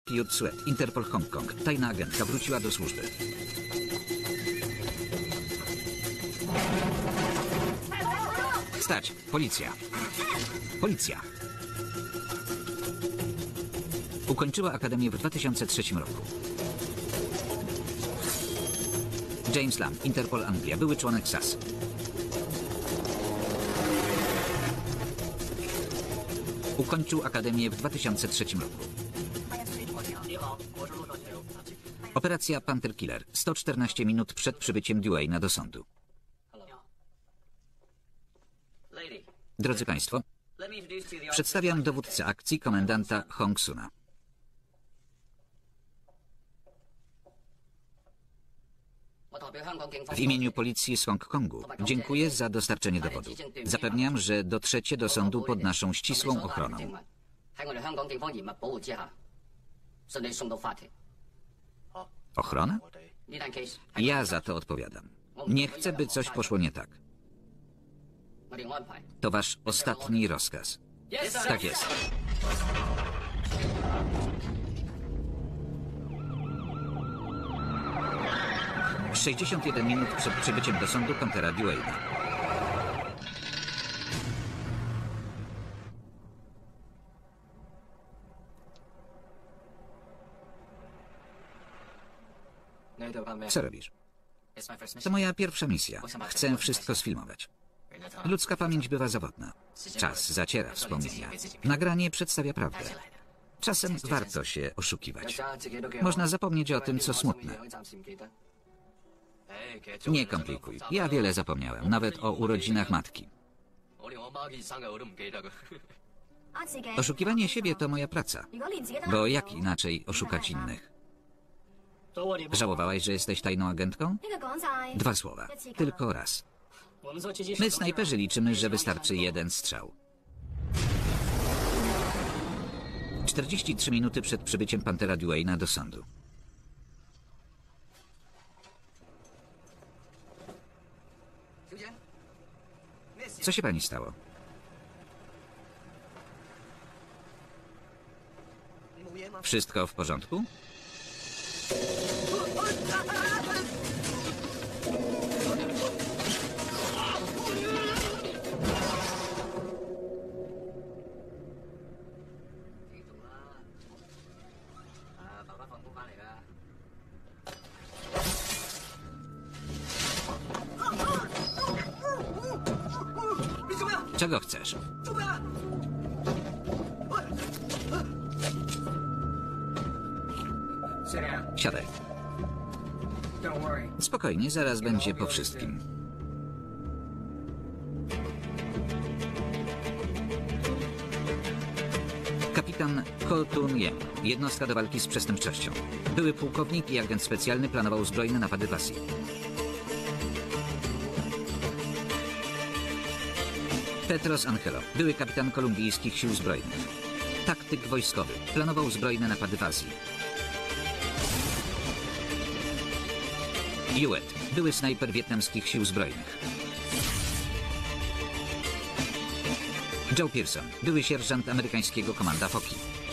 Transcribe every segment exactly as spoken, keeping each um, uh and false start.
Kyut Sweat, Interpol Hongkong. Tajna agentka wróciła do służby. Stać! Policja! Policja! Ukończyła akademię w dwa tysiące trzecim roku. James Lam, Interpol Anglia, były członek S A S. Ukończył akademię w dwa tysiące trzecim roku. Operacja Panther Killer. sto czternaście minut przed przybyciem Duane'a do sądu. Drodzy Państwo, przedstawiam dowódcę akcji, komendanta Hong Suna. W imieniu policji z Hongkongu dziękuję za dostarczenie dowodu. Zapewniam, że dotrzecie do sądu pod naszą ścisłą ochroną. Ochrona? Ja za to odpowiadam. Nie chcę, by coś poszło nie tak. To wasz ostatni rozkaz. Tak jest. sześćdziesiąt jeden minut przed przybyciem do sądu Panthera Duane'a. Co robisz? To moja pierwsza misja. Chcę wszystko sfilmować. Ludzka pamięć bywa zawodna. Czas zaciera wspomnienia. Nagranie przedstawia prawdę. Czasem warto się oszukiwać. Można zapomnieć o tym, co smutne. Nie komplikuj. Ja wiele zapomniałem, nawet o urodzinach matki. Oszukiwanie siebie to moja praca. Bo jak inaczej oszukać innych? Żałowałaś, że jesteś tajną agentką? Dwa słowa. Tylko raz. My, snajperzy, liczymy, że wystarczy jeden strzał. czterdzieści trzy minuty przed przybyciem Panthera Duane'a do sądu. Co się pani stało? Wszystko w porządku? Czego chcesz? Siadaj. Spokojnie, zaraz będzie po wszystkim. Kapitan Ko Tun-Jem, jednostka do walki z przestępczością. Były pułkownik i agent specjalny, planował zbrojne napady w Azji. Petros Angelo, były kapitan kolumbijskich sił zbrojnych. Taktyk wojskowy, planował zbrojne napady w Azji. Yuet, były snajper wietnamskich sił zbrojnych. Joe Pearson, były sierżant amerykańskiego komanda Foki.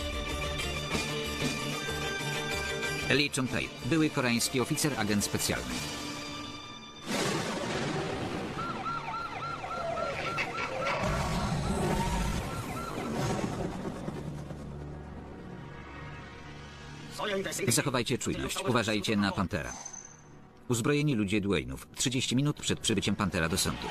Lee Chung-tae, były koreański oficer, agent specjalny. Zachowajcie czujność. Uważajcie na Panthera. Uzbrojeni ludzie Duane'ów. trzydzieści minut przed przybyciem Panthera do sądu.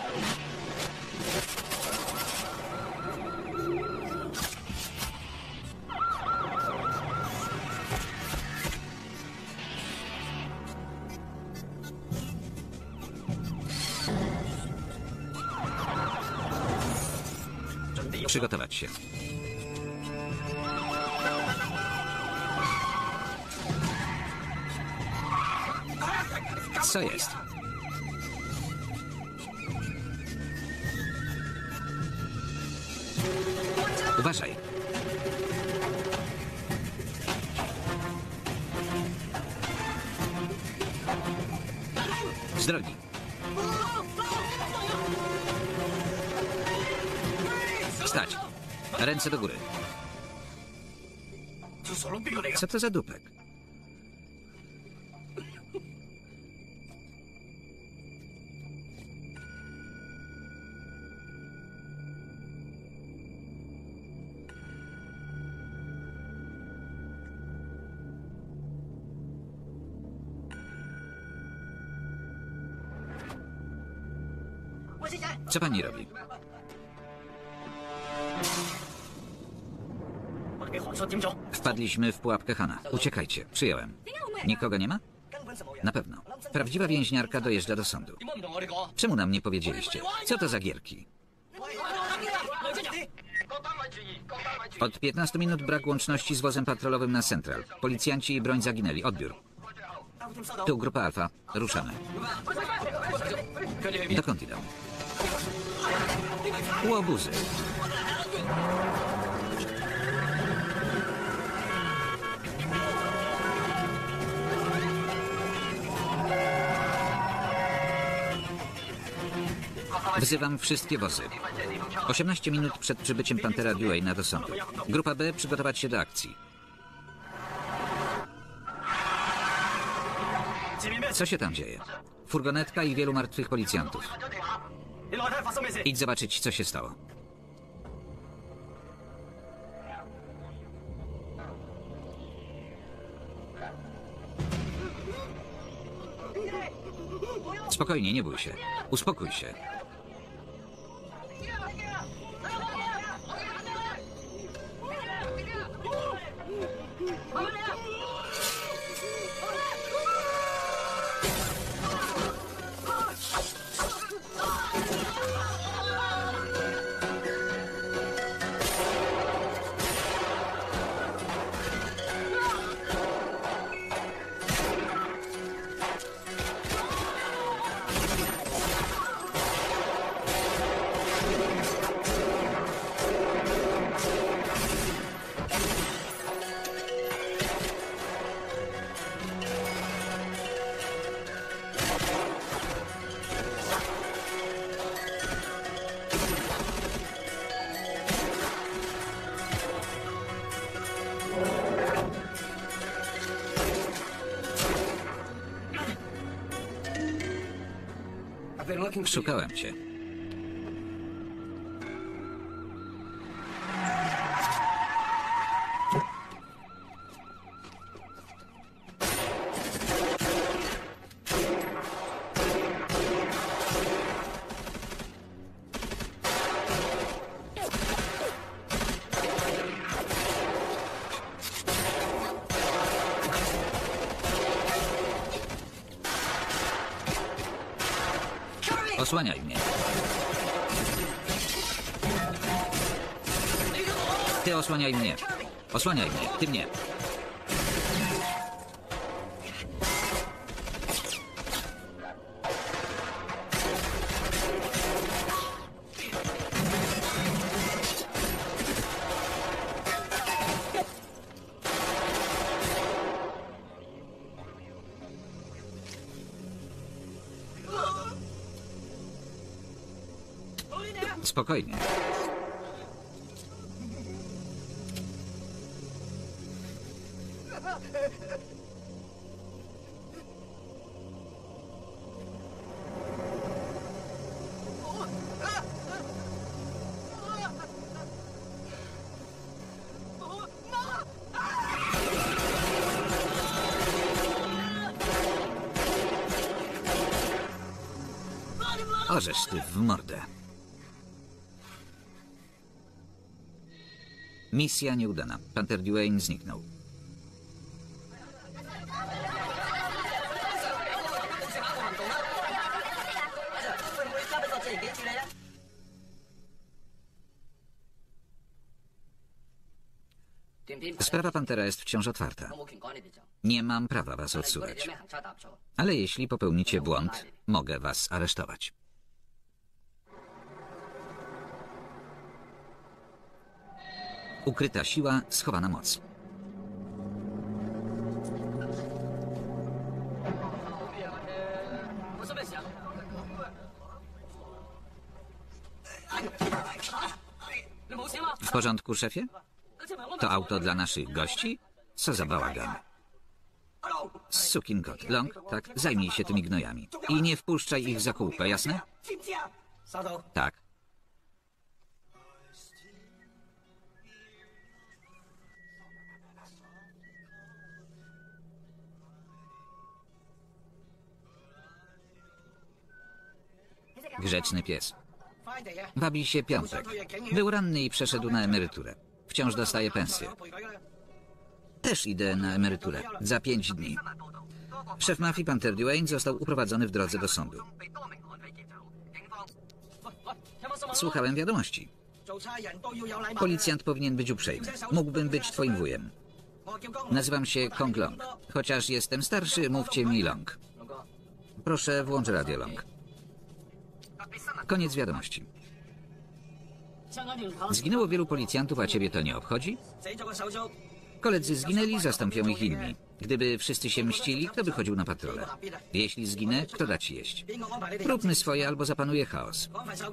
Przygotować się. Co jest? Uważaj. Z drogi. Stać. Ręce do góry. Co to za dupek? Co pani robi? Wpadliśmy w pułapkę Hana. Uciekajcie. Przyjąłem. Nikogo nie ma? Na pewno. Prawdziwa więźniarka dojeżdża do sądu. Czemu nam nie powiedzieliście? Co to za gierki? Od piętnastu minut brak łączności z wozem patrolowym na Central. Policjanci i broń zaginęli. Odbiór. Tu grupa Alfa. Ruszamy. Dokąd idą? Łobuzy. Wzywam wszystkie wozy. osiemnaście minut przed przybyciem Pantera Duane'a do sądu. Grupa B przygotować się do akcji. Co się tam dzieje? Furgonetka i wielu martwych policjantów. Idź zobaczyć, co się stało. Spokojnie, nie bój się. Uspokój się. Szukałem cię. Osłaniaj mnie. Ty osłaniaj mnie. Osłaniaj mnie. Ty mnie. Spokojnie. Orzesz ty w mordę. Misja nieudana. Panther Duane zniknął. Sprawa Pantera jest wciąż otwarta. Nie mam prawa was odsuwać. Ale jeśli popełnicie błąd, mogę was aresztować. Ukryta siła, schowana moc. W porządku, szefie? To auto dla naszych gości? Co za bałagan. Sukinkot. Long, tak, zajmij się tymi gnojami. I nie wpuszczaj ich za kółko, jasne? Tak. Grzeczny pies. Wabi się Piątek. Był ranny i przeszedł na emeryturę. Wciąż dostaje pensję. Też idę na emeryturę. Za pięć dni. Szef mafii, pan Ted Dwayne, został uprowadzony w drodze do sądu. Słuchałem wiadomości. Policjant powinien być uprzejmy. Mógłbym być twoim wujem. Nazywam się Kong Long. Chociaż jestem starszy, mówcie mi Long. Proszę, włącz radio, Long. Koniec wiadomości. Zginęło wielu policjantów, a ciebie to nie obchodzi? Koledzy zginęli, zastąpią ich inni. Gdyby wszyscy się mścili, kto by chodził na patrole? Jeśli zginę, kto da ci jeść? Róbmy swoje, albo zapanuje chaos.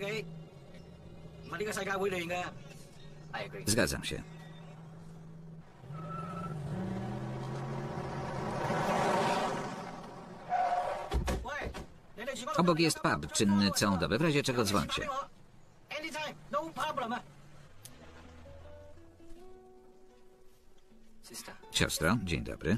Zgadzam się. Obok jest pub, czynny całą dobę, w razie czego dzwońcie. Siostro, dzień dobry.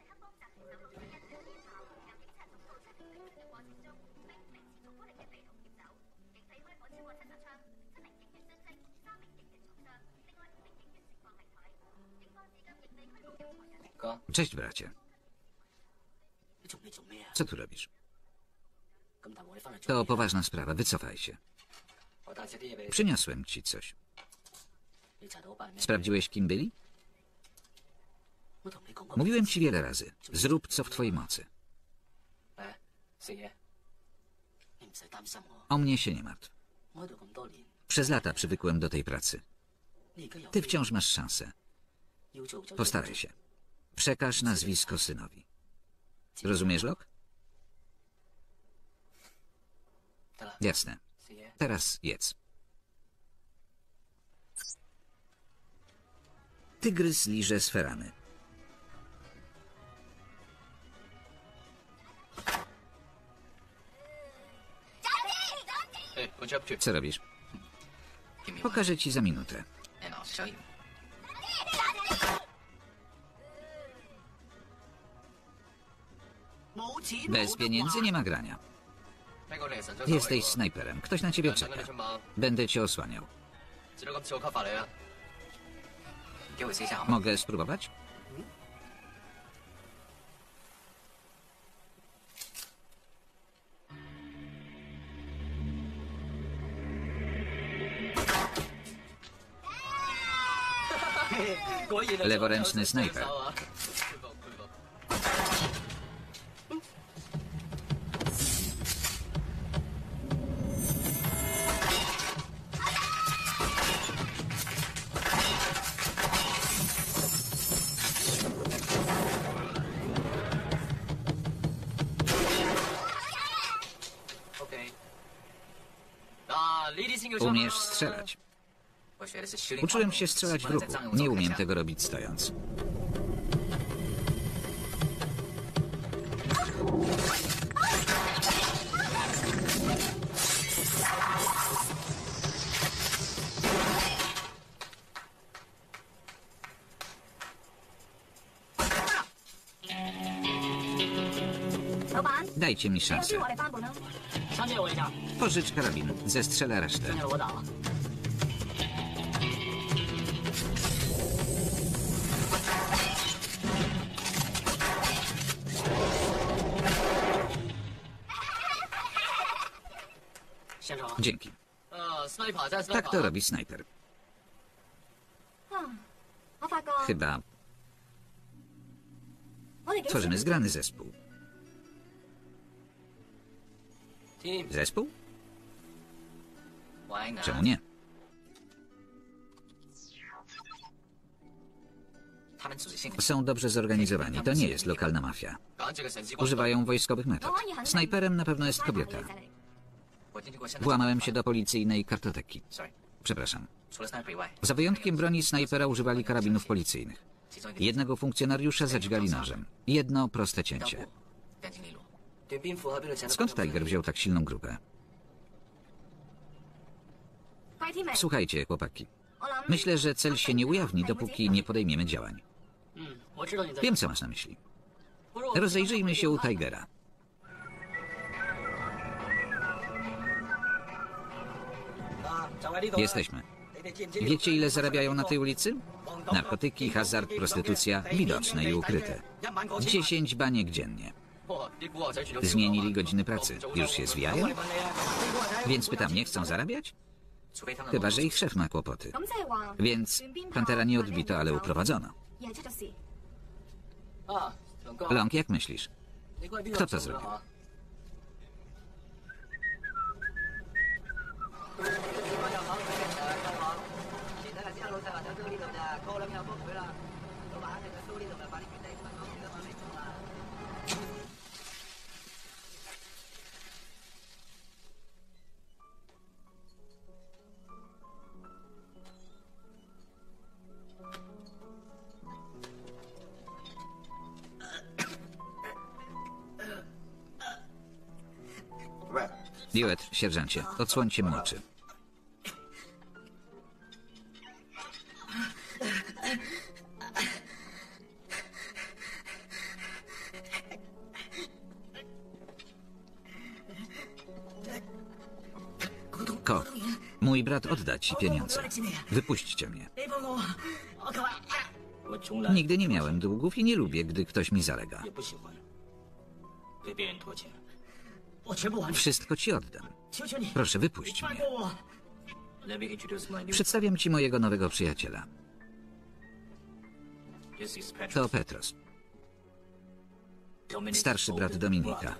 Cześć, bracie. Co tu robisz? To poważna sprawa, wycofaj się. Przyniosłem ci coś. Sprawdziłeś, kim byli? Mówiłem ci wiele razy. Zrób, co w twojej mocy. O mnie się nie martw. Przez lata przywykłem do tej pracy. Ty wciąż masz szansę. Postaraj się. Przekaż nazwisko synowi. Rozumiesz, Lok? Jasne. Teraz jedz. Tygrys liże sferany. Co robisz? Pokażę ci za minutę. Bez pieniędzy nie ma grania. Jesteś snajperem. Ktoś na ciebie czeka. Będę cię osłaniał. Mogę spróbować? Leworęczny snajper. Umiesz strzelać. Uczyłem się strzelać w ruchu. Nie umiem tego robić stojąc. Dajcie mi szansę. Pożycz karabin. Zestrzelę resztę. Dzięki. Tak to robi snajper. Chyba tworzymy zgrany zespół. Zespół? Czemu nie? Są dobrze zorganizowani. To nie jest lokalna mafia. Używają wojskowych metod. Snajperem na pewno jest kobieta. Włamałem się do policyjnej kartoteki. Przepraszam. Za wyjątkiem broni snajpera używali karabinów policyjnych. Jednego funkcjonariusza zadźgali nożem. Jedno proste cięcie. Skąd Tiger wziął tak silną grupę? Słuchajcie, chłopaki. Myślę, że cel się nie ujawni, dopóki nie podejmiemy działań. Wiem, co masz na myśli. Rozejrzyjmy się u Tigera. Jesteśmy. Wiecie, ile zarabiają na tej ulicy? Narkotyki, hazard, prostytucja, widoczne i ukryte. Dziesięć baniek dziennie. Zmienili godziny pracy. Już się zwijają? Więc pytam, nie chcą zarabiać? Chyba że ich szef ma kłopoty. Więc Pantera nie odbito, ale uprowadzono. Long, jak myślisz? Kto to zrobił? Dewitt, sierżancie, odsłońcie mu oczy. Ko, mój brat odda ci pieniądze. Wypuśćcie mnie. Nigdy nie miałem długów i nie lubię, gdy ktoś mi zalega. Wszystko ci oddam. Proszę, wypuść mnie. Przedstawiam ci mojego nowego przyjaciela. To Petros. Starszy brat Dominika.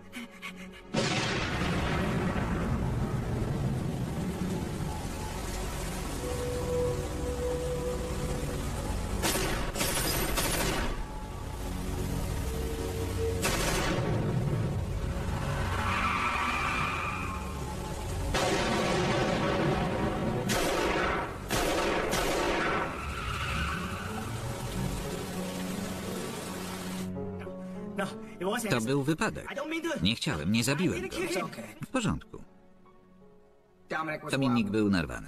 To był wypadek. Nie chciałem, nie zabiłem go. W porządku. Dominik był narwany.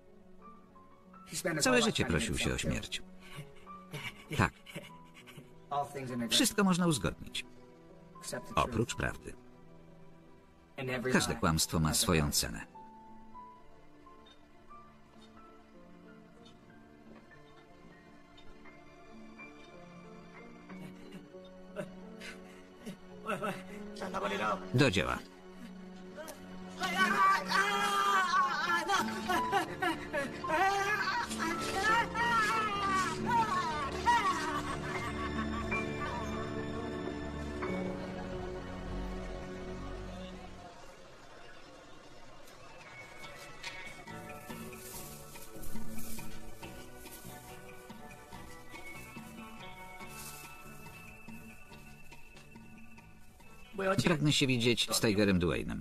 Całe życie prosił się o śmierć. Tak. Wszystko można uzgodnić. Oprócz prawdy. Każde kłamstwo ma swoją cenę. Do dzieła. Pragnę się widzieć z Tigerem Duane'em.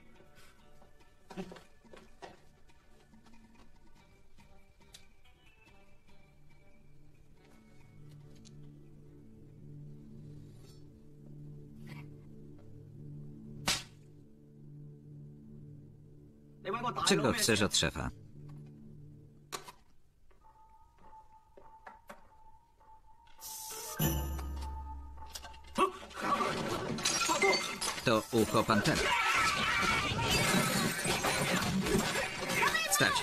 Czego chcesz od szefa? To ucho Pantera. Stać.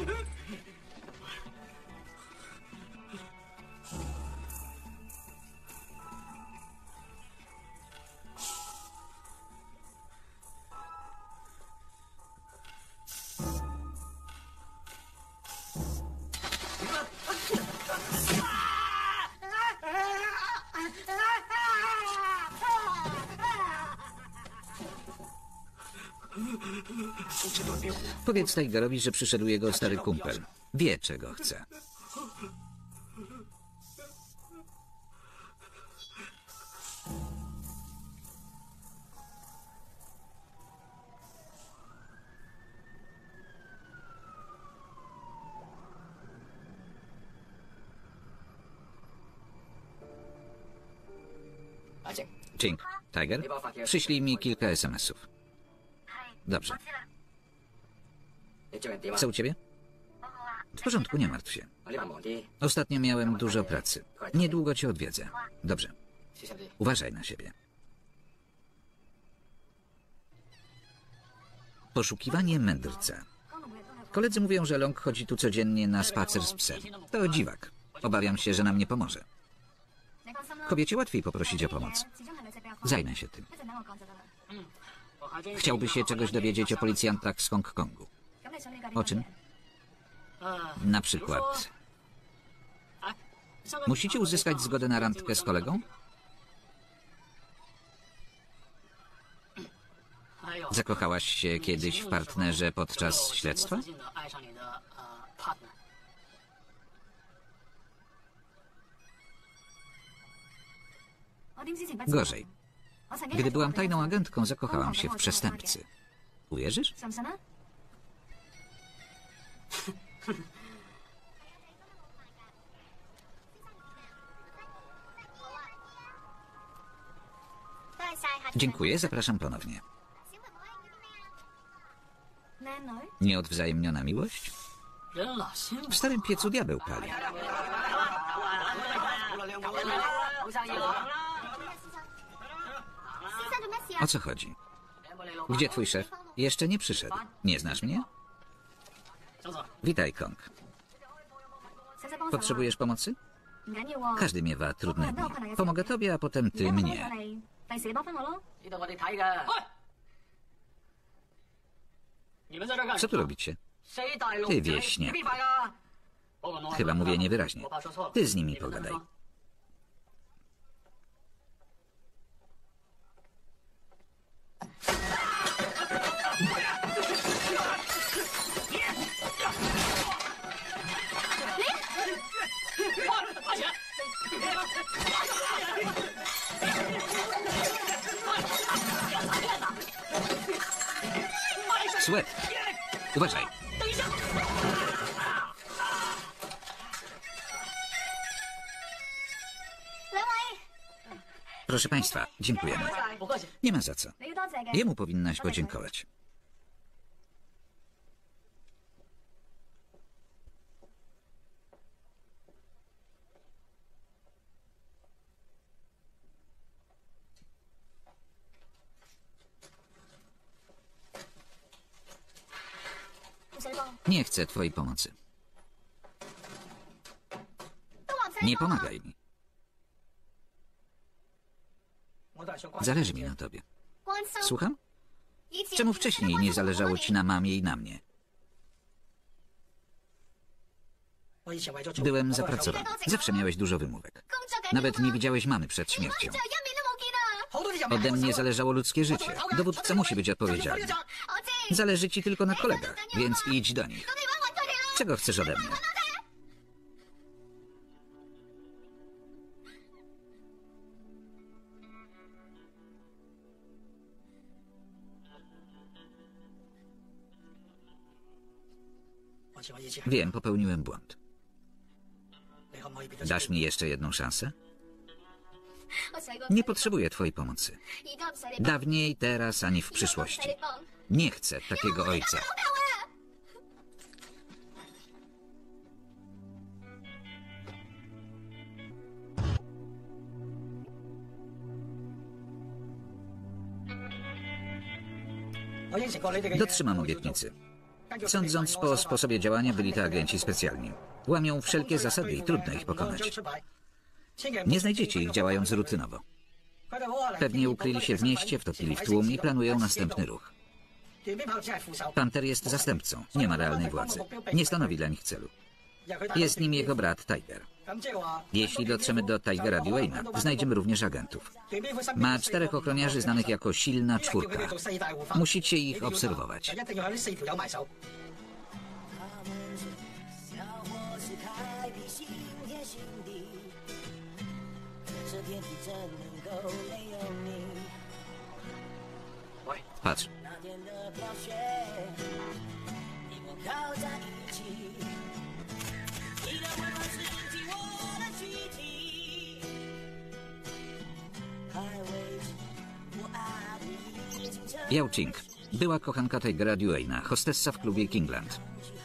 Powiedz Tigerowi, że przyszedł jego stary kumpel. Wie, czego chce. Ching, Tiger, przyślij mi kilka es em esów. Dobrze. Co u ciebie? W porządku, nie martw się. Ostatnio miałem dużo pracy. Niedługo cię odwiedzę. Dobrze. Uważaj na siebie. Poszukiwanie mędrca. Koledzy mówią, że Long chodzi tu codziennie na spacer z psem. To dziwak. Obawiam się, że nam nie pomoże. Kobiecie łatwiej poprosić o pomoc. Zajmę się tym. Chciałby się czegoś dowiedzieć o policjantach z Hongkongu. O czym? Na przykład... Musicie uzyskać zgodę na randkę z kolegą? Zakochałaś się kiedyś w partnerze podczas śledztwa? Gorzej. Gdy byłam tajną agentką, zakochałam się w przestępcy. Uwierzysz? Dziękuję, zapraszam ponownie. Nieodwzajemniona miłość? W starym piecu diabeł pali. O co chodzi? Gdzie twój szef? Jeszcze nie przyszedł. Nie znasz mnie? Witaj, Kong. Potrzebujesz pomocy? Każdy miewa trudne dni. Pomogę tobie, a potem ty mnie. Co tu robicie? Ty, wieśnie. Chyba mówię niewyraźnie. Ty z nimi pogadaj. Sweat, uważaj. Proszę państwa, dziękujemy. Nie ma za co. Jemu powinnaś podziękować. Nie chcę twojej pomocy. Nie pomagaj mi. Zależy mi na tobie. Słucham? Czemu wcześniej nie zależało ci na mamie i na mnie? Byłem zapracowany. Zawsze miałeś dużo wymówek. Nawet nie widziałeś mamy przed śmiercią. Ode mnie zależało ludzkie życie. Dowódca musi być odpowiedzialny. Zależy ci tylko na kolegach, więc idź do nich. Czego chcesz ode mnie? Wiem, popełniłem błąd. Dasz mi jeszcze jedną szansę? Nie potrzebuję twojej pomocy. Dawniej, teraz, ani w przyszłości. Nie chcę takiego ojca. Dotrzymam obietnicy. Sądząc po sposobie działania, byli to agenci specjalni. Łamią wszelkie zasady i trudno ich pokonać. Nie znajdziecie ich działając rutynowo. Pewnie ukryli się w mieście, wtopili w tłum i planują następny ruch. Panther jest zastępcą, nie ma realnej władzy. Nie stanowi dla nich celu. Jest nim jego brat Tiger. Jeśli dotrzemy do Tigera Dwayna, znajdziemy również agentów. Ma czterech ochroniarzy znanych jako silna czwórka. Musicie ich obserwować. Patrz. Yao Ching. Była kochanka Tigera Duane'a, hostessa w klubie Kingland.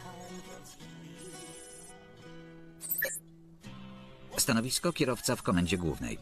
Stanowisko kierowca w komendzie głównej.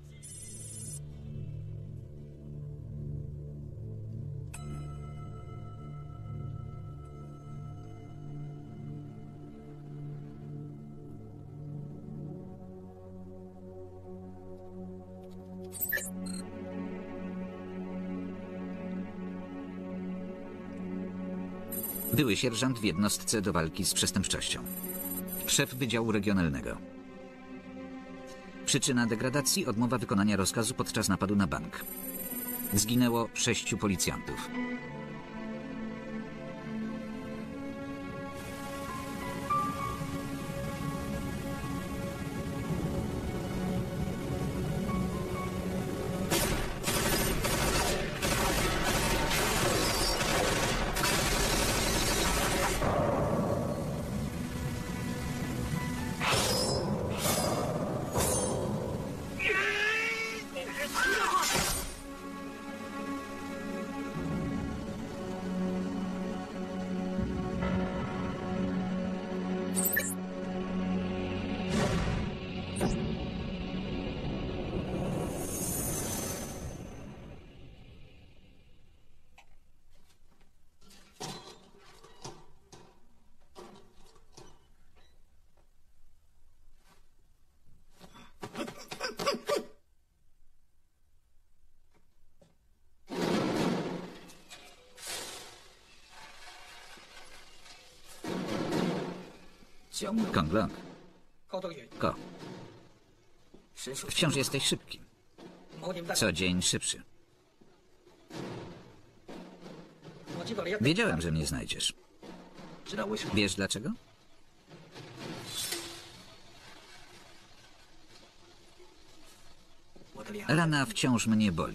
Były sierżant w jednostce do walki z przestępczością. Szef Wydziału Regionalnego. Przyczyna degradacji: odmowa wykonania rozkazu podczas napadu na bank. Zginęło sześciu policjantów. Kong Long. Ko. Wciąż jesteś szybki. Co dzień szybszy. Wiedziałem, że mnie znajdziesz. Wiesz dlaczego? Rana wciąż mnie boli.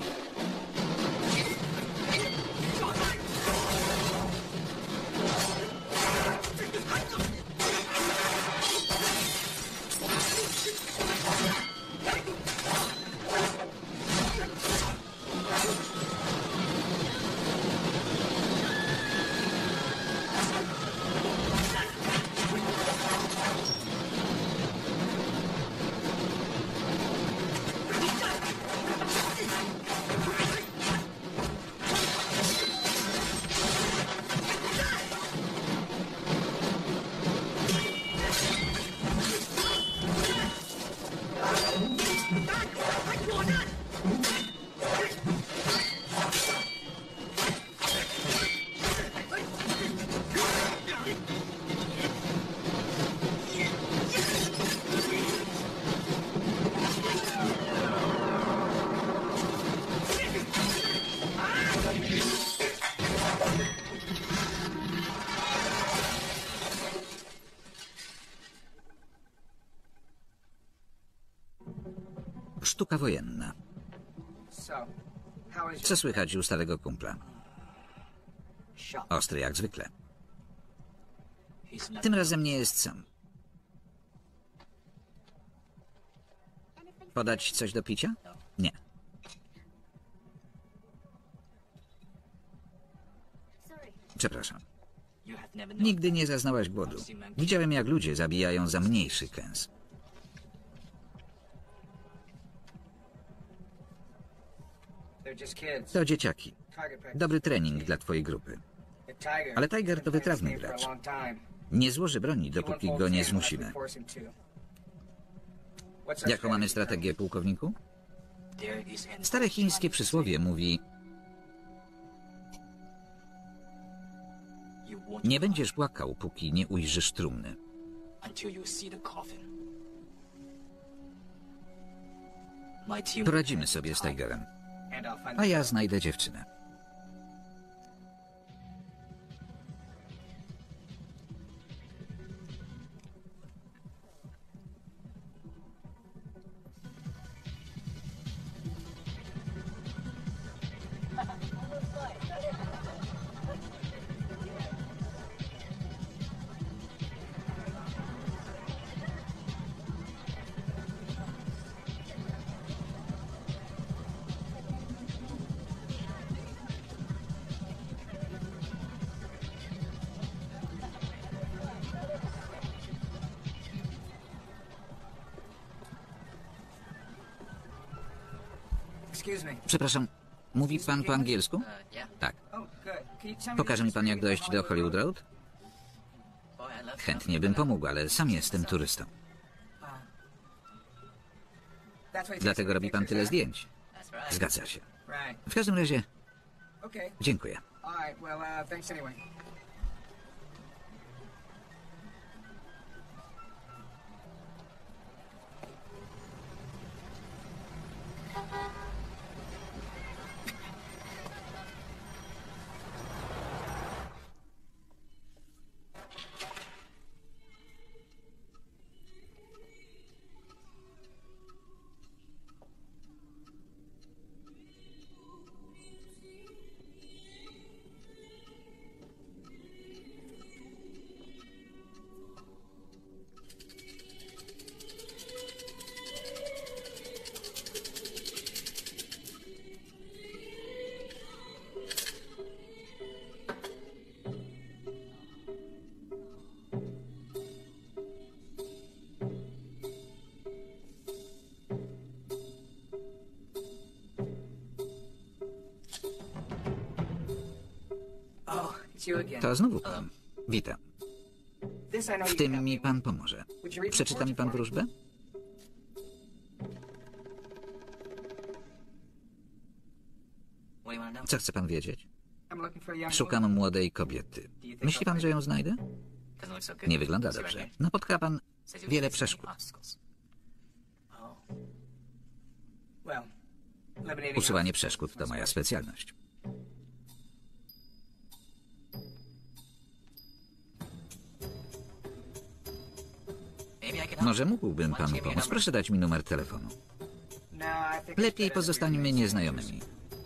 Sztuka wojenna. Co słychać u starego kumpla? Ostry jak zwykle. Tym razem nie jest sam. Podać coś do picia? Nie. Przepraszam. Nigdy nie zaznałaś głodu. Widziałem, jak ludzie zabijają za mniejszy kęs. To dzieciaki. Dobry trening dla twojej grupy. Ale Tiger to wytrawny gracz. Nie złoży broni, dopóki go nie zmusimy. Jaką mamy strategię, pułkowniku? Stare chińskie przysłowie mówi: nie będziesz płakał, póki nie ujrzysz trumny. Poradzimy sobie z Tigerem. A ja znajdę dziewczynę. Przepraszam, mówi pan po angielsku? Tak. Pokaże mi pan, jak dojść do Hollywood Road? Chętnie bym pomógł, ale sam jestem turystą. Dlatego robi pan tyle zdjęć. Zgadza się. W każdym razie, dziękuję. To znowu pan. Witam. W tym mi pan pomoże. Przeczyta mi pan wróżbę? Co chce pan wiedzieć? Szukam młodej kobiety. Myśli pan, że ją znajdę? Nie wygląda dobrze. Napotka pan wiele przeszkód. Usuwanie przeszkód to moja specjalność. Może mógłbym panu pomóc. Proszę dać mi numer telefonu. Lepiej pozostańmy nieznajomymi.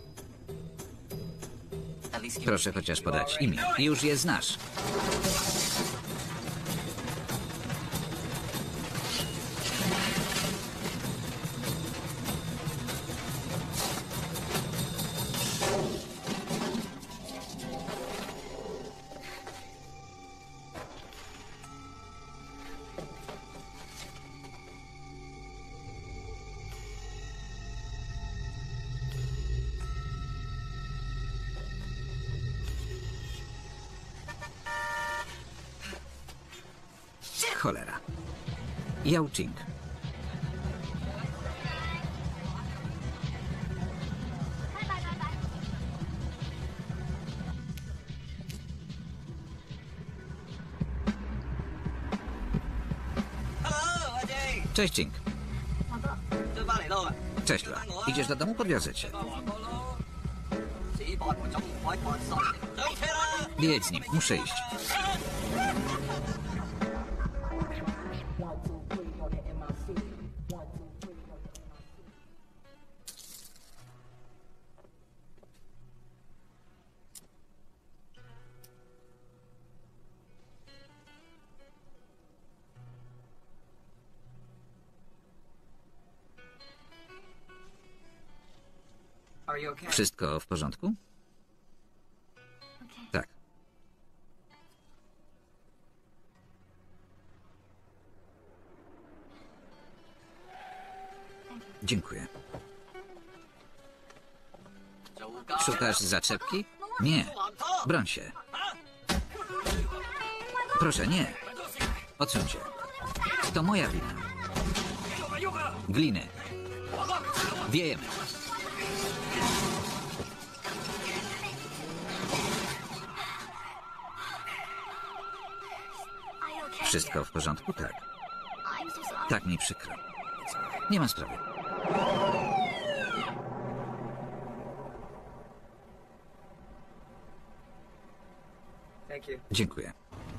Proszę chociaż podać imię. Już je znasz. Cholera. Yao Ching. Cześć, Ching. Cześć, Lo. Idziesz do domu? Podwiozę cię. Jedź z nim. Muszę iść. Wszystko w porządku? Tak. Dziękuję. Szukasz zaczepki? Nie. Broń się. Proszę, nie. Odsuń się. To moja wina. Gliny. Wiejemy. Wszystko w porządku? Tak. Tak mi przykro. Nie ma sprawy. Dziękuję.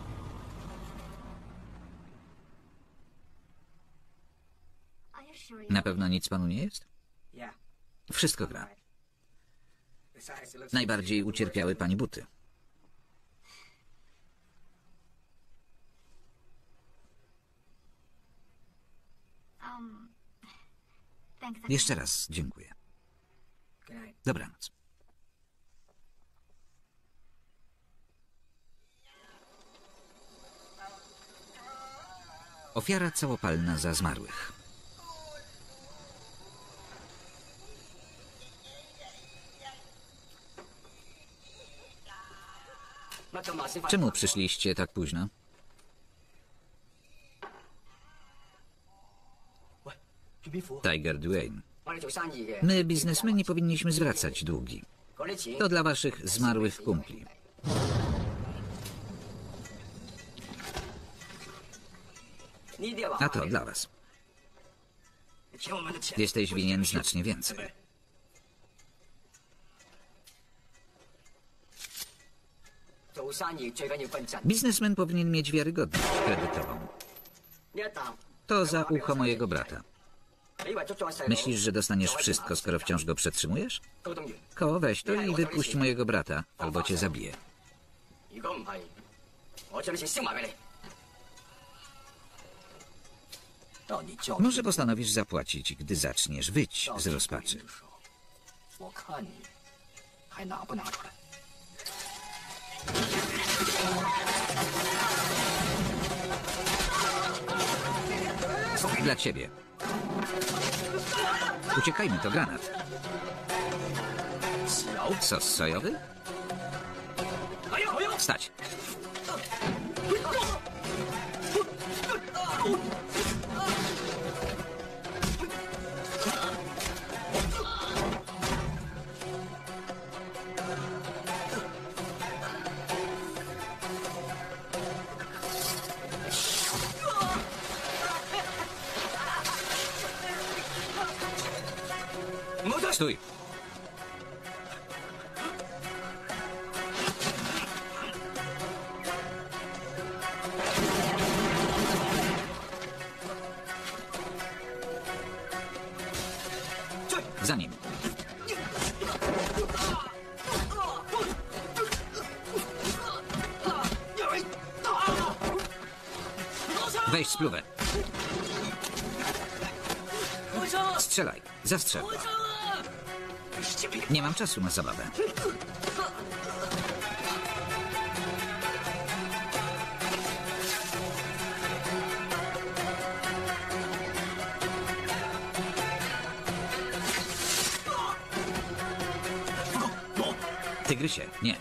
Na pewno nic panu nie jest? Wszystko gra. Najbardziej ucierpiały pani buty. Jeszcze raz dziękuję. Dobranoc. Ofiara całopalna za zmarłych. Czemu przyszliście tak późno? Tiger Dwayne. My, biznesmeni, powinniśmy zwracać długi. To dla waszych zmarłych kumpli. A to dla was. Jesteś winien znacznie więcej. Biznesmen powinien mieć wiarygodność kredytową. To za ucho mojego brata. Myślisz, że dostaniesz wszystko, skoro wciąż go przetrzymujesz? Ko, weź to i wypuść mojego brata, albo cię zabiję. Może postanowisz zapłacić, gdy zaczniesz wyć z rozpaczy. Dla ciebie. Uciekajmy, to granat. Sos sojowy? Stać. Stój. Za nim. Weź spluwę. Strzelaj. Zastrzel go. Nie mam czasu na zabawę. Tygrysie, nie.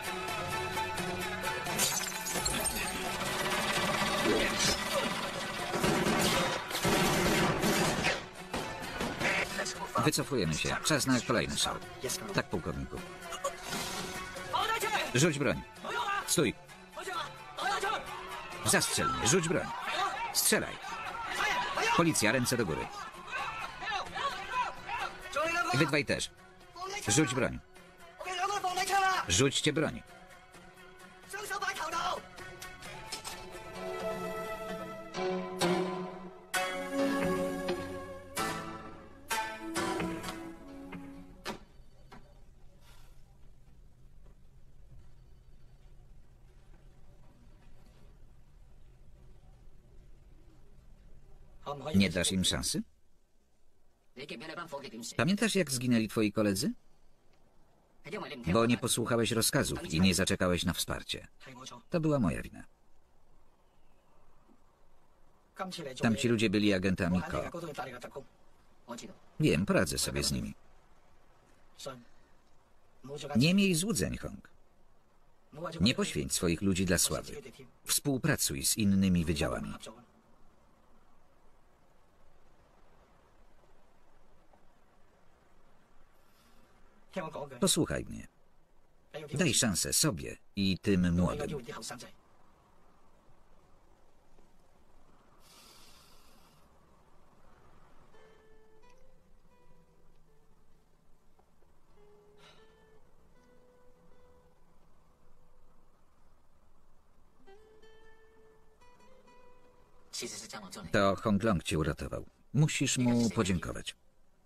Wycofujemy się. Czas na kolejny szał. Tak, pułkowniku. Rzuć broń. Stój. Zastrzel mnie. Rzuć broń. Strzelaj. Policja, ręce do góry. Wy dwaj też. Rzuć broń. Rzućcie broń. Nie dasz im szansy? Pamiętasz, jak zginęli twoi koledzy? Bo nie posłuchałeś rozkazów i nie zaczekałeś na wsparcie. To była moja wina. Tamci ludzie byli agentami Ko. Wiem, poradzę sobie z nimi. Nie miej złudzeń, Hong. Nie poświęć swoich ludzi dla sławy. Współpracuj z innymi wydziałami. Posłuchaj mnie. Daj szansę sobie i tym młodym. To Hong Long cię uratował. Musisz mu podziękować.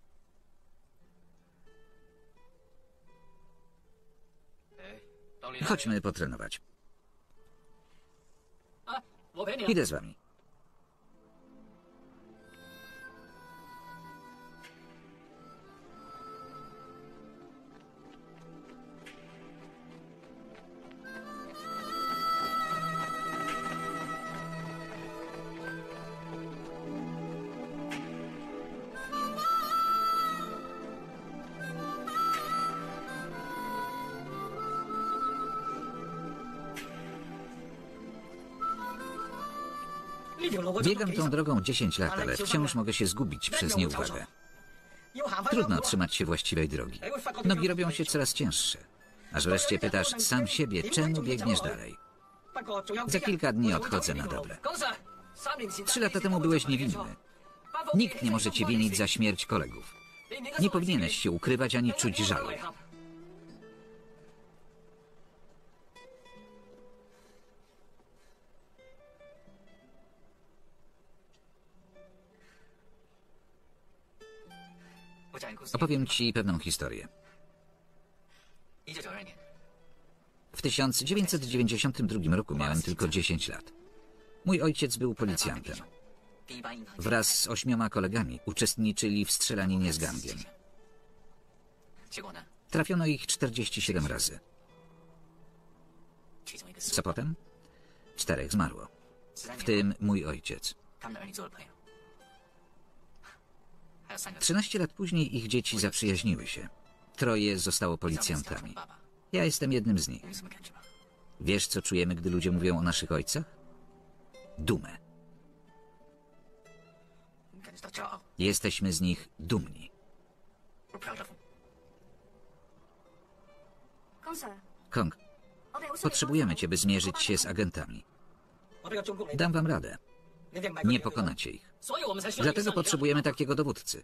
Chodźmy potrenować. Idę z wami. Biegam tą drogą dziesięć lat, ale wciąż mogę się zgubić przez nieuwagę. Trudno trzymać się właściwej drogi. Nogi robią się coraz cięższe. Aż wreszcie pytasz sam siebie, czemu biegniesz dalej. Za kilka dni odchodzę na dobre. Trzy lata temu byłeś niewinny. Nikt nie może cię winić za śmierć kolegów. Nie powinieneś się ukrywać ani czuć żalu. Opowiem ci pewną historię. W tysiąc dziewięćset dziewięćdziesiątym drugim roku miałem tylko dziesięć lat. Mój ojciec był policjantem. Wraz z ośmioma kolegami uczestniczyli w strzelaninie z gangiem. Trafiono ich czterdzieści siedem razy. Co potem? Czterech zmarło. W tym mój ojciec. Trzynaście lat później ich dzieci zaprzyjaźniły się. Troje zostało policjantami. Ja jestem jednym z nich. Wiesz, co czujemy, gdy ludzie mówią o naszych ojcach? Dumę. Jesteśmy z nich dumni. Kong, potrzebujemy cię, by zmierzyć się z agentami. Dam wam radę. Nie pokonacie ich. Dlatego potrzebujemy takiego dowódcy.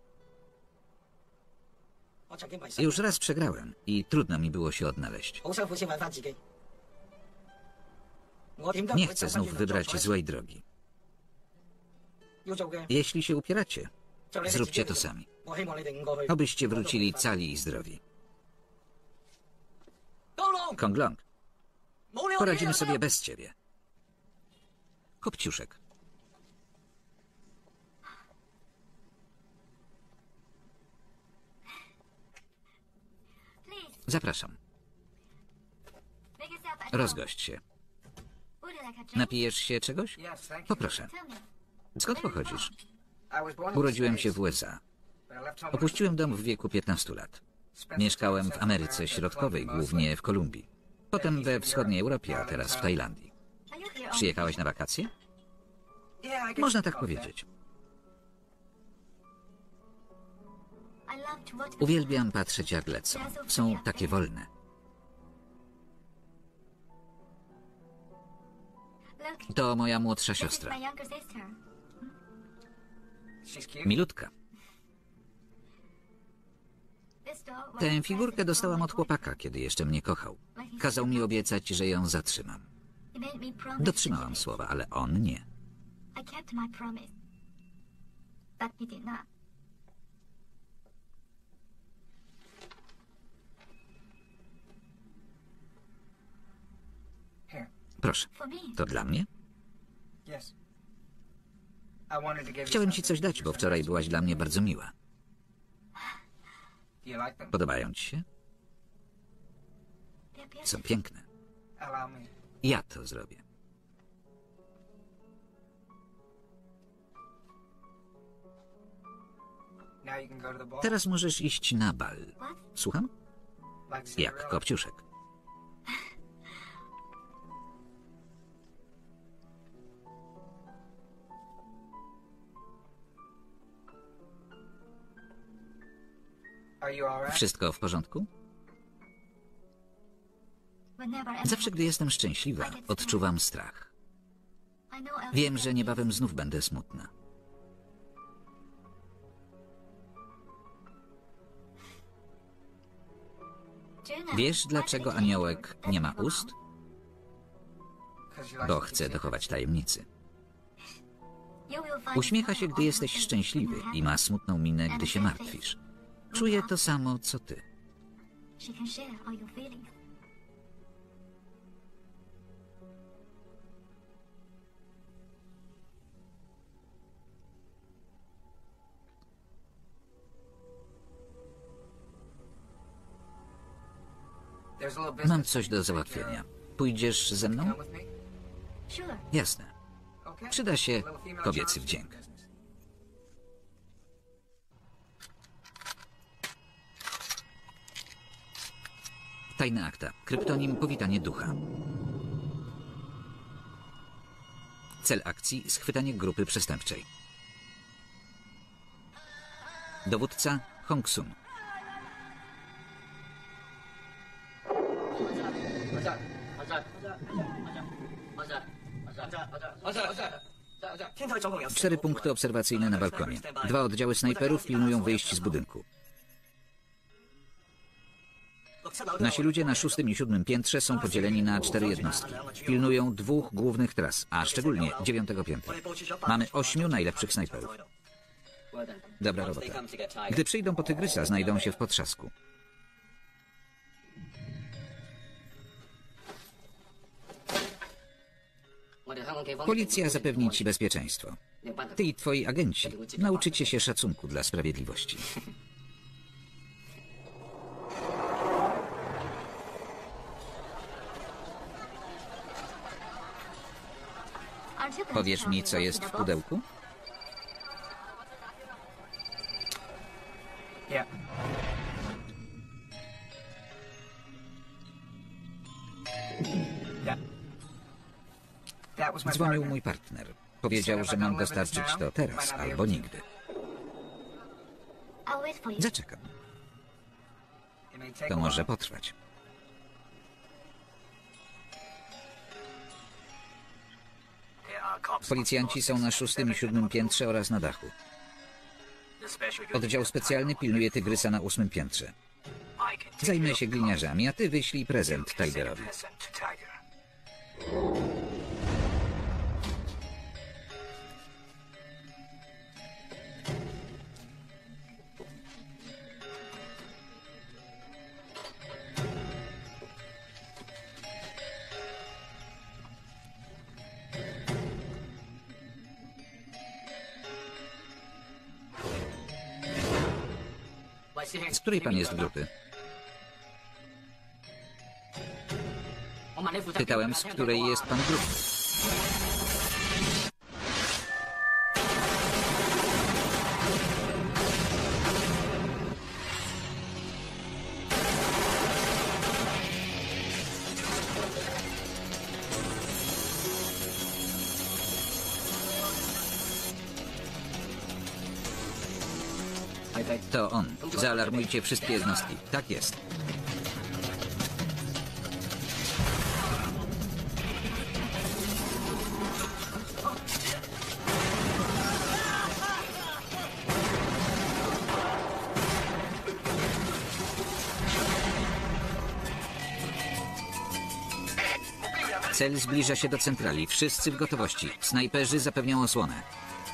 Już raz przegrałem i trudno mi było się odnaleźć. Nie chcę znów wybrać złej drogi. Jeśli się upieracie, zróbcie to sami. Obyście wrócili cali i zdrowi. Kong Long, poradzimy sobie bez ciebie. Kopciuszek. Zapraszam. Rozgość się. Napijesz się czegoś? Poproszę. Skąd pochodzisz? Urodziłem się w U S A. Opuściłem dom w wieku piętnastu lat. Mieszkałem w Ameryce Środkowej, głównie w Kolumbii. Potem we wschodniej Europie, a teraz w Tajlandii. Przyjechałeś na wakacje? Można tak powiedzieć. Uwielbiam patrzeć, jak lecą. Są takie wolne. To moja młodsza siostra. Milutka. Tę figurkę dostałam od chłopaka, kiedy jeszcze mnie kochał. Kazał mi obiecać, że ją zatrzymam. Dotrzymałam słowa, ale on nie. Proszę, to dla mnie? Chciałem ci coś dać, bo wczoraj byłaś dla mnie bardzo miła. Podobają ci się? Są piękne. Ja to zrobię. Teraz możesz iść na bal. Słucham? Jak Kopciuszek. Wszystko w porządku? Zawsze, gdy jestem szczęśliwa, odczuwam strach. Wiem, że niebawem znów będę smutna. Wiesz, dlaczego aniołek nie ma ust? Bo chce dochować tajemnicy. Uśmiecha się, gdy jesteś szczęśliwy i ma smutną minę, gdy się martwisz. Czuję to samo, co ty. Mam coś do załatwienia. Pójdziesz ze mną? Jasne. Przyda się kobiecy wdzięk. Tajne akta. Kryptonim powitanie ducha. Cel akcji – schwytanie grupy przestępczej. Dowódca Hong Sun. Cztery punkty obserwacyjne na balkonie. Dwa oddziały snajperów pilnują wyjść z budynku. Nasi ludzie na szóstym i siódmym piętrze są podzieleni na cztery jednostki. Pilnują dwóch głównych tras, a szczególnie dziewiątego piętra. Mamy ośmiu najlepszych snajperów. Dobra robota. Gdy przyjdą po Tygrysa, znajdą się w potrzasku. Policja zapewni ci bezpieczeństwo. Ty i twoi agenci nauczycie się szacunku dla sprawiedliwości. Powiesz mi, co jest w pudełku? Dzwonił mój partner. Powiedział, że mam dostarczyć to teraz albo nigdy. Zaczekam. To może potrwać. Policjanci są na szóstym i siódmym piętrze oraz na dachu. Oddział specjalny pilnuje Tygrysa na ósmym piętrze. Zajmę się gliniarzami, a ty wyślij prezent Tigerowi. Z której pan jest grupy? Pytałem, z której jest pan grupy. To on. Zaalarmujcie wszystkie jednostki. Tak jest. Cel zbliża się do centrali. Wszyscy w gotowości. Snajperzy zapewnią osłonę.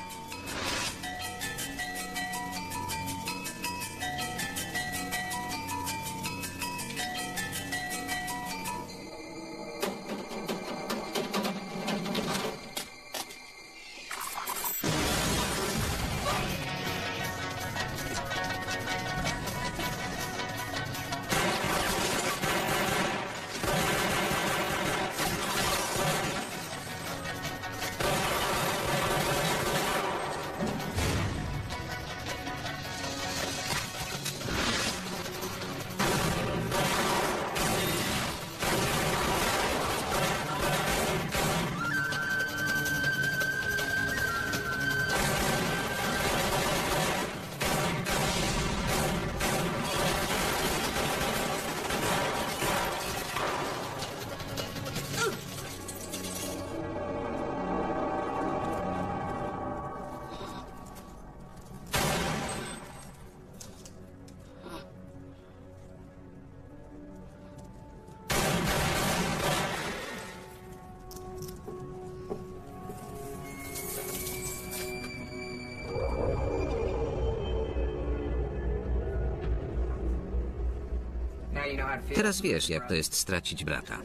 Teraz wiesz, jak to jest stracić brata.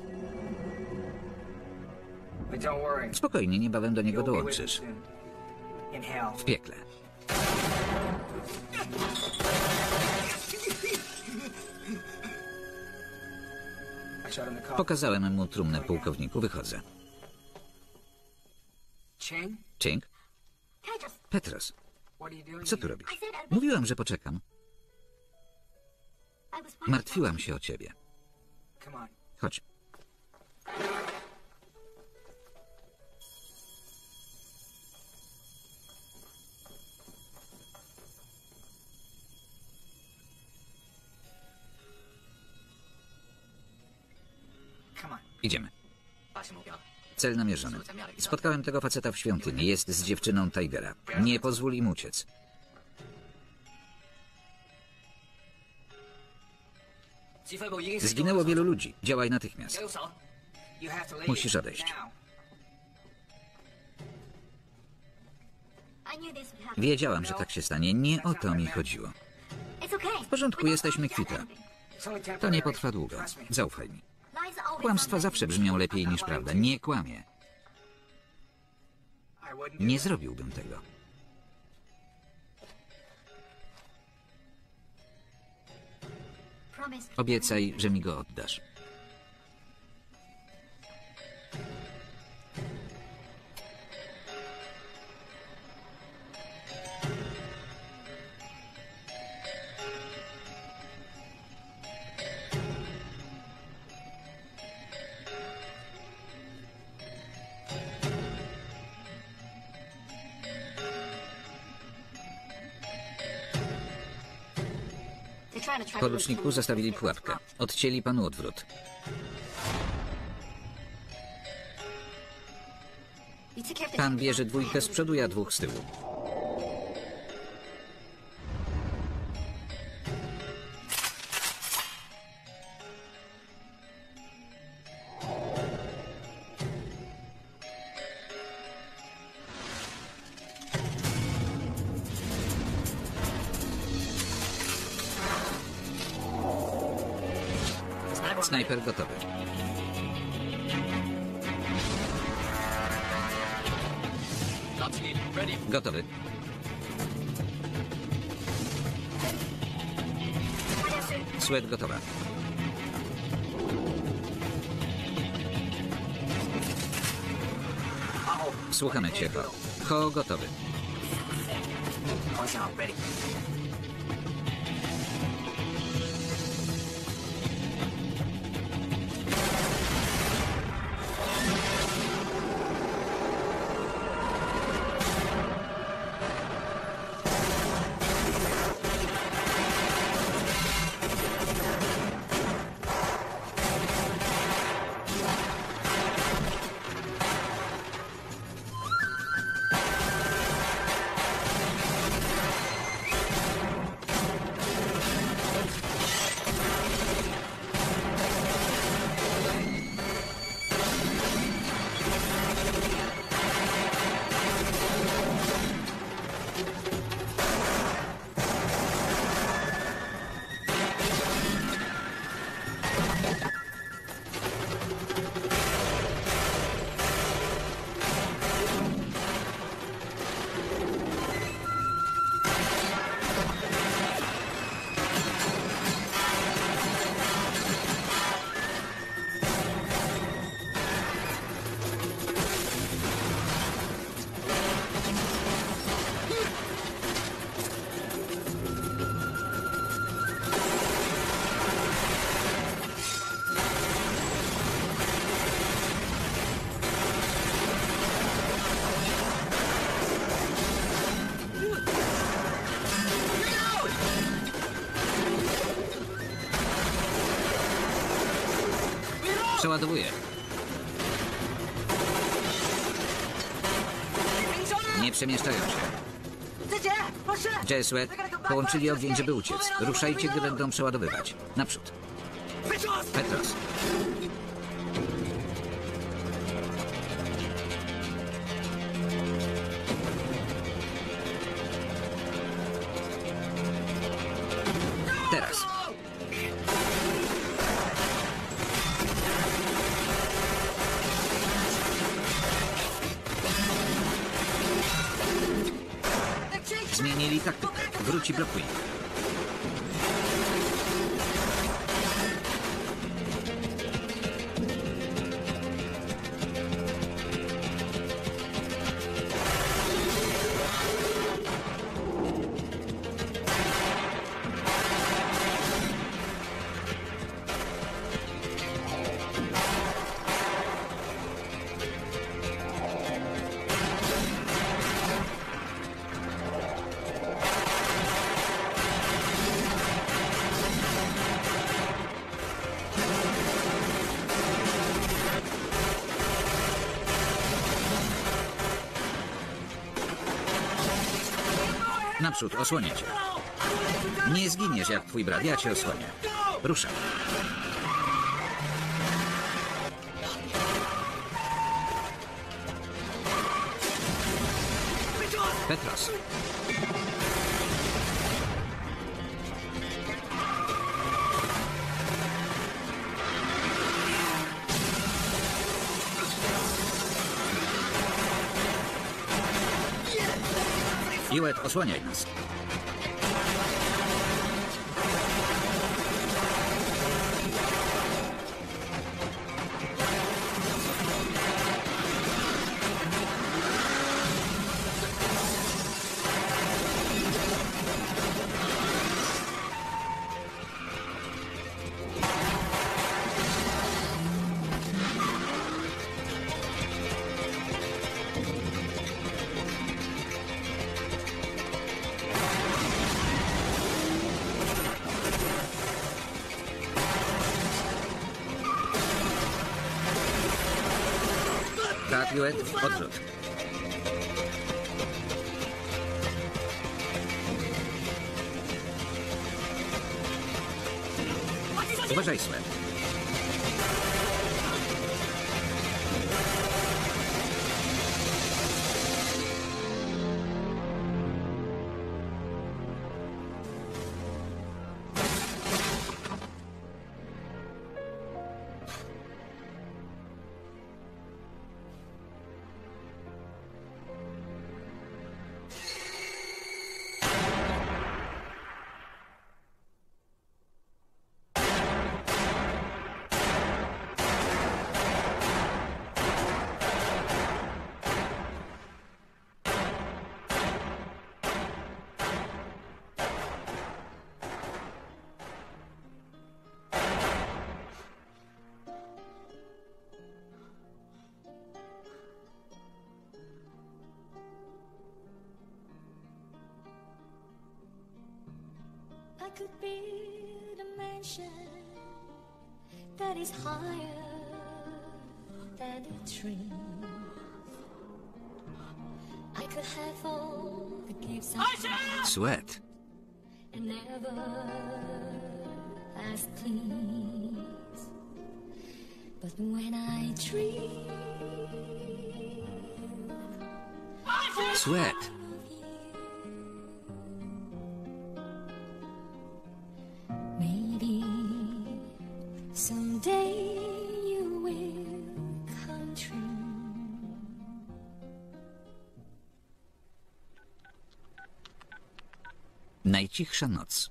Spokojnie, niebawem do niego dołączysz. W piekle. Pokazałem mu trumnę, pułkowniku. Wychodzę. Ching? Petros, co tu robisz? Mówiłam, że poczekam. Martwiłam się o ciebie. Chodź. Idziemy. Cel namierzony. Spotkałem tego faceta w świątyni. Jest z dziewczyną Tigera. Nie pozwól im uciec. Zginęło wielu ludzi. Działaj natychmiast. Musisz odejść. Wiedziałam, że tak się stanie. Nie o to mi chodziło. W porządku, jesteśmy kwita. To nie potrwa długo. Zaufaj mi. Kłamstwa zawsze brzmią lepiej niż prawda. Nie kłamię. Nie zrobiłbym tego. Obiecaj, że mi go oddasz. Poruczniku, zastawili pułapkę. Odcięli panu odwrót. Pan bierze dwójkę z przodu, ja dwóch z tyłu. Snajper gotowy. Gotowy. Sweat gotowa. Słuchamy cię, Ho. Ho gotowy. Przeładowuję. Nie przemieszczają się. Jessuet, połączyli ogień, żeby uciec. Ruszajcie, gdy będą przeładowywać. Naprzód. Petros. Teraz. Zmienili taktykę. Wróć i blokuj. Naprzód, osłonię cię. Nie zginiesz jak twój brat, ja cię osłonię. Ruszaj. Petros. Iwet, osłaniaj nas. Tak, Iwet, odwrót. Uważaj, Słe. I could build a mansion that is higher than the trees. I could have all the gifts I have Sweat. and never ask please. But when I dream, Sweat. maybe someday you will come true. Najcichsza noc.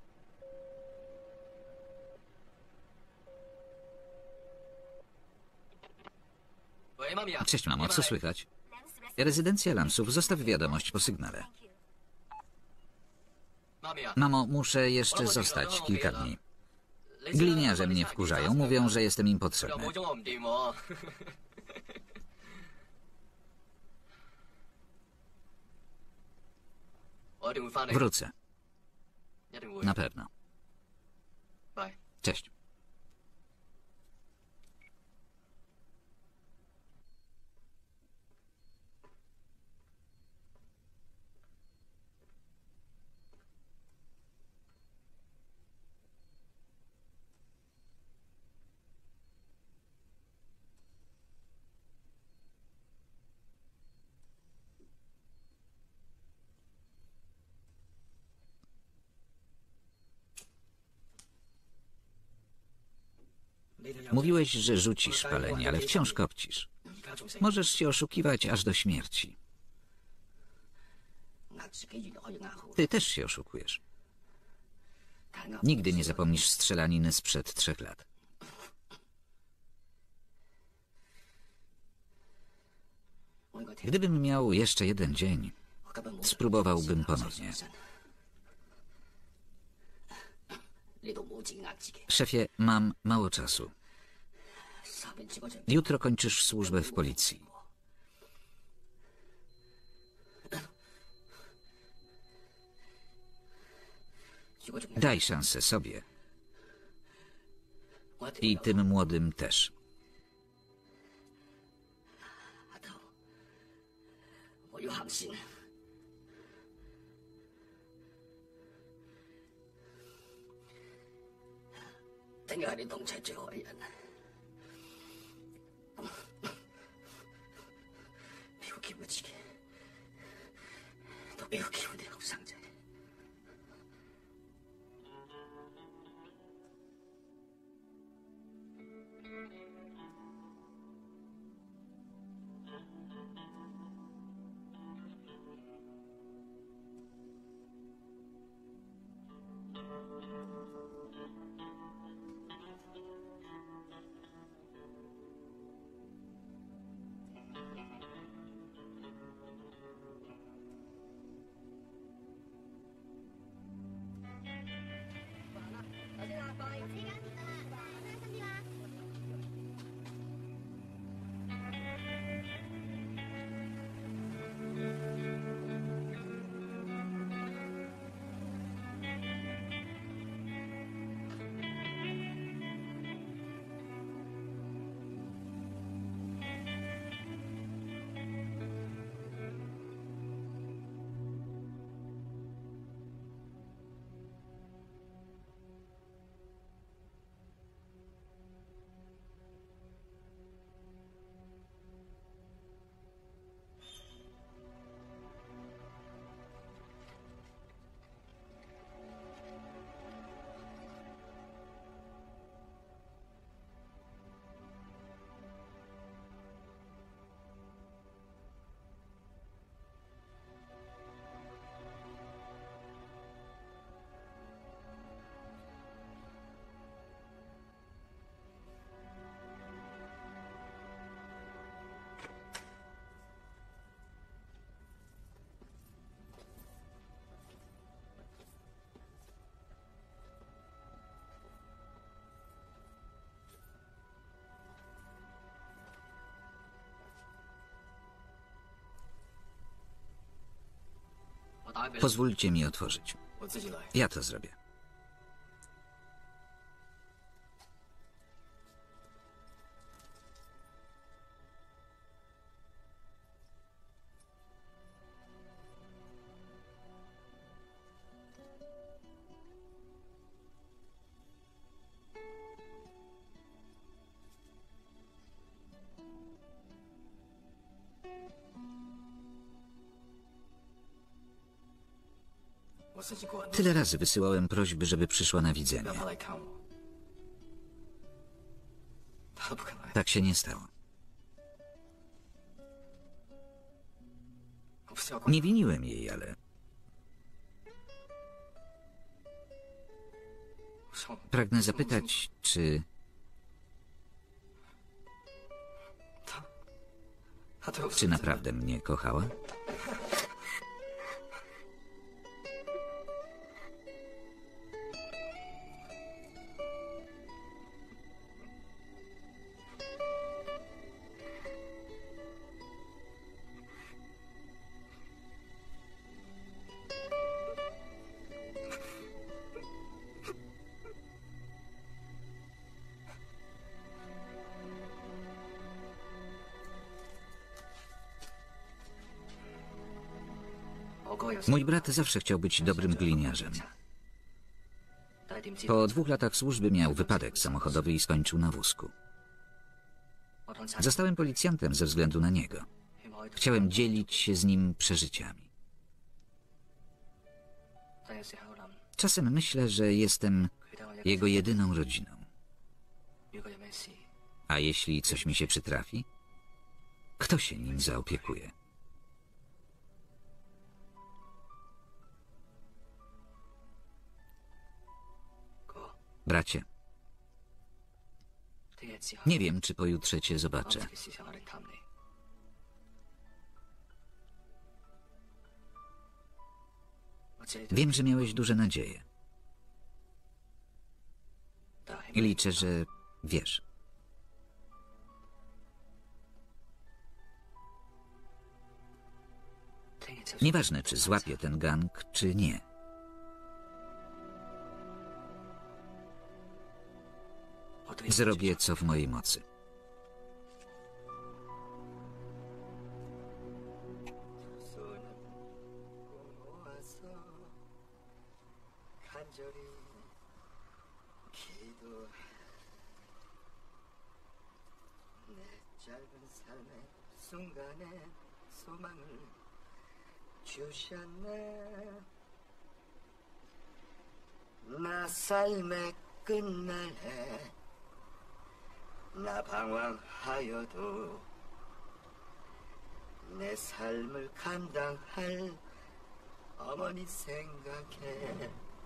Cześć, mamo, co słychać? Rezydencja Lamsów, zostaw wiadomość po sygnale. Mamo, muszę jeszcze zostać kilka dni. Gliniarze mnie wkurzają, mówią, że jestem im potrzebny. Wrócę. Na pewno. Cześć. Mówiłeś, że rzucisz palenie, ale wciąż kopcisz. Możesz się oszukiwać aż do śmierci. Ty też się oszukujesz. Nigdy nie zapomnisz strzelaniny sprzed trzech lat. Gdybym miał jeszcze jeden dzień, spróbowałbym ponownie. Szefie, mam mało czasu. Jutro kończysz służbę w policji. Daj szansę sobie. I tym młodym też. 定係你東邪最害人。你要檢討自己，都俾個機會你後生仔。 Pozwólcie mi otworzyć. Ja to zrobię. Tyle razy wysyłałem prośby, żeby przyszła na widzenie. Tak się nie stało. Nie winiłem jej, ale... Pragnę zapytać, czy... Czy naprawdę mnie kochała? Mój brat zawsze chciał być dobrym gliniarzem. Po dwóch latach służby miał wypadek samochodowy i skończył na wózku. Zostałem policjantem ze względu na niego. Chciałem dzielić się z nim przeżyciami. Czasem myślę, że jestem jego jedyną rodziną. A jeśli coś mi się przytrafi, kto się nim zaopiekuje? Bracie, nie wiem, czy pojutrze cię zobaczę. Wiem, że miałeś duże nadzieje. I liczę, że wiesz. Nieważne, czy złapię ten gang, czy nie. Zrobię, co w mojej mocy. 짧은 삶의 순간에 소망을 주셨네. 나 삶의 끝날에 나 방황하여도 내 삶을 감당할 어머니 생각해.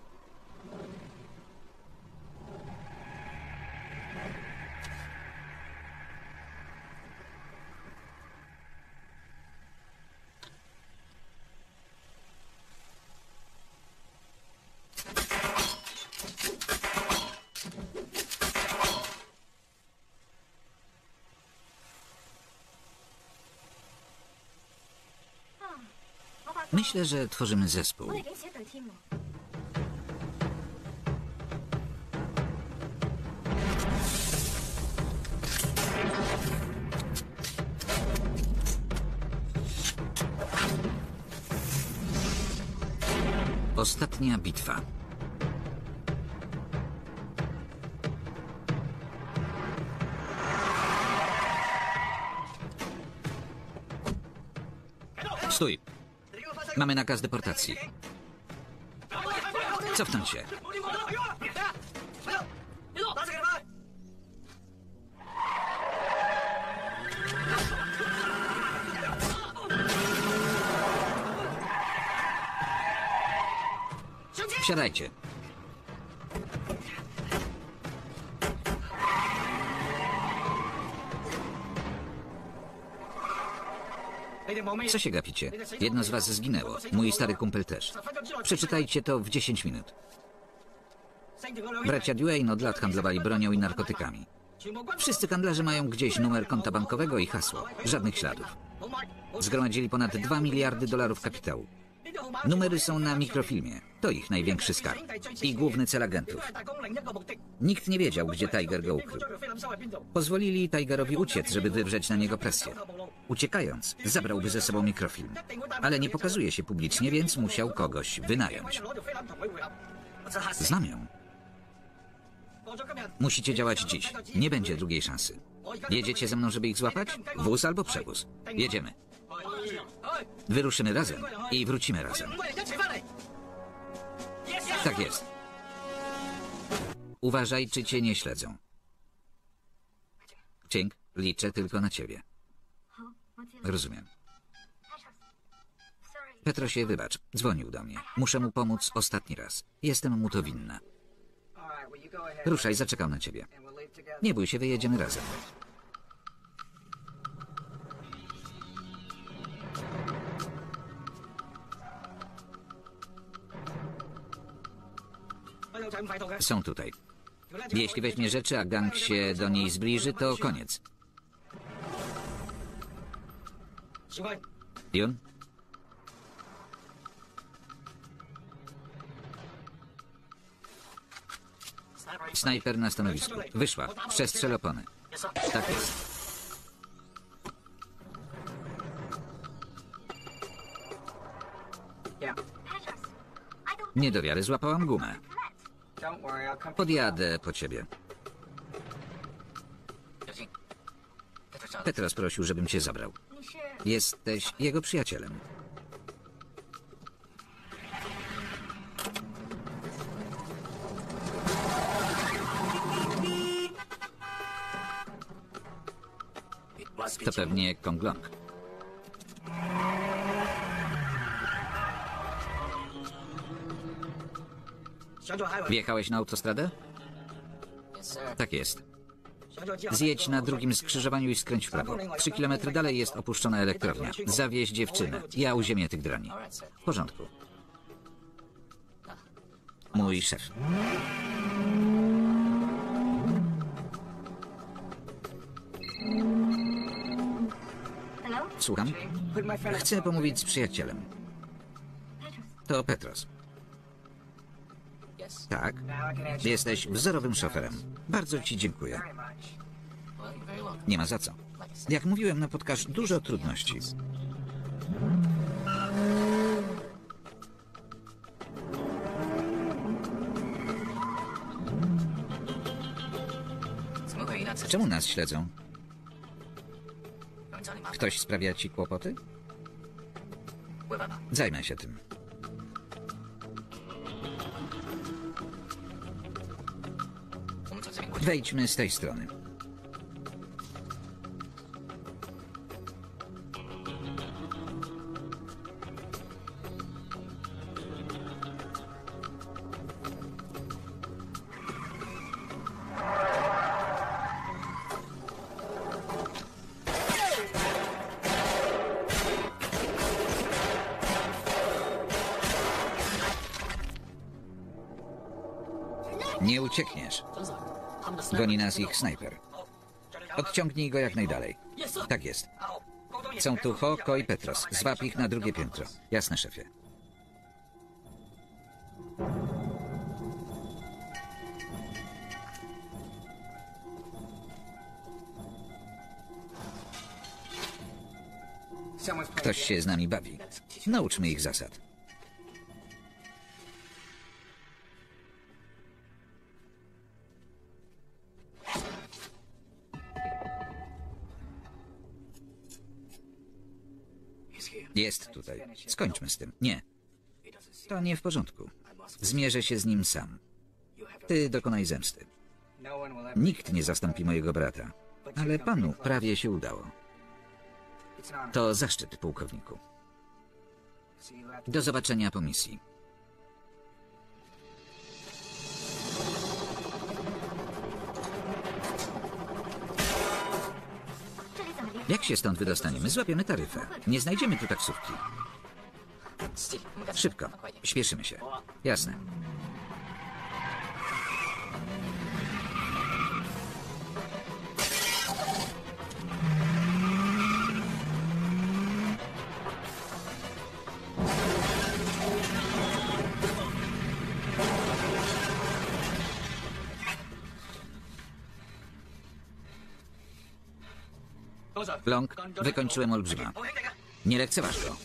Myślę, że tworzymy zespół. 我得给你写短题目。 Ostatnia bitwa. Stój. Mamy nakaz deportacji. Cofnąć się. Wsiadajcie. Co się gapicie? Jedno z was zginęło. Mój stary kumpel też. Przeczytajcie to w dziesięć minut. Bracia Duane od lat handlowali bronią i narkotykami. Wszyscy handlarze mają gdzieś numer konta bankowego i hasło. Żadnych śladów. Zgromadzili ponad dwa miliardy dolarów kapitału. Numery są na mikrofilmie. To ich największy skarb. I główny cel agentów. Nikt nie wiedział, gdzie Tiger go ukrył. Pozwolili Tigerowi uciec, żeby wywrzeć na niego presję. Uciekając, zabrałby ze sobą mikrofilm. Ale nie pokazuje się publicznie, więc musiał kogoś wynająć. Znam ją. Musicie działać dziś. Nie będzie drugiej szansy. Jedziecie ze mną, żeby ich złapać? Wóz albo przewóz. Jedziemy. Wyruszymy razem i wrócimy razem. Tak jest. Uważaj, czy cię nie śledzą. Ching, liczę tylko na ciebie. Rozumiem. Petrosie, wybacz. Dzwonił do mnie. Muszę mu pomóc ostatni raz. Jestem mu to winna. Ruszaj, zaczekam na ciebie. Nie bój się, wyjedziemy razem. Są tutaj. Jeśli weźmie rzeczy, a gang się do niej zbliży, to koniec. Jun? Snajper na stanowisku. Wyszła. Przestrzel opony. Tak jest. Nie do wiary, złapałam gumę. Podjadę po ciebie. Petros prosił, żebym cię zabrał. Jesteś jego przyjacielem. To pewnie Konglong. Wjechałeś na autostradę? Tak jest. Zjedź na drugim skrzyżowaniu i skręć w prawo. Trzy kilometry dalej jest opuszczona elektrownia. Zawieź dziewczynę. Ja uziemię tych drani. W porządku. Mój szef. Słucham? Chcę pomówić z przyjacielem. To Petros. Tak. Jesteś wzorowym szoferem. Bardzo ci dziękuję. Nie ma za co. Jak mówiłem, napotkasz dużo trudności. Czemu nas śledzą? Ktoś sprawia ci kłopoty? Zajmę się tym. Wejdźmy z tej strony. Nie uciekniesz. Goni nas ich snajper. Odciągnij go jak najdalej. Tak jest. Są tu Ho, Ko i Petros. Zwab ich na drugie piętro. Jasne, szefie. Ktoś się z nami bawi. Nauczmy ich zasad. Jest tutaj. Skończmy z tym. Nie. To nie w porządku. Zmierzę się z nim sam. Ty dokonaj zemsty. Nikt nie zastąpi mojego brata. Ale panu prawie się udało. To zaszczyt, pułkowniku. Do zobaczenia po misji. Jak się stąd wydostaniemy? Złapiemy taryfę. Nie znajdziemy tu taksówki. Szybko. Śpieszymy się. Jasne. Long, wykończyłem olbrzyma. Nie lekceważ go.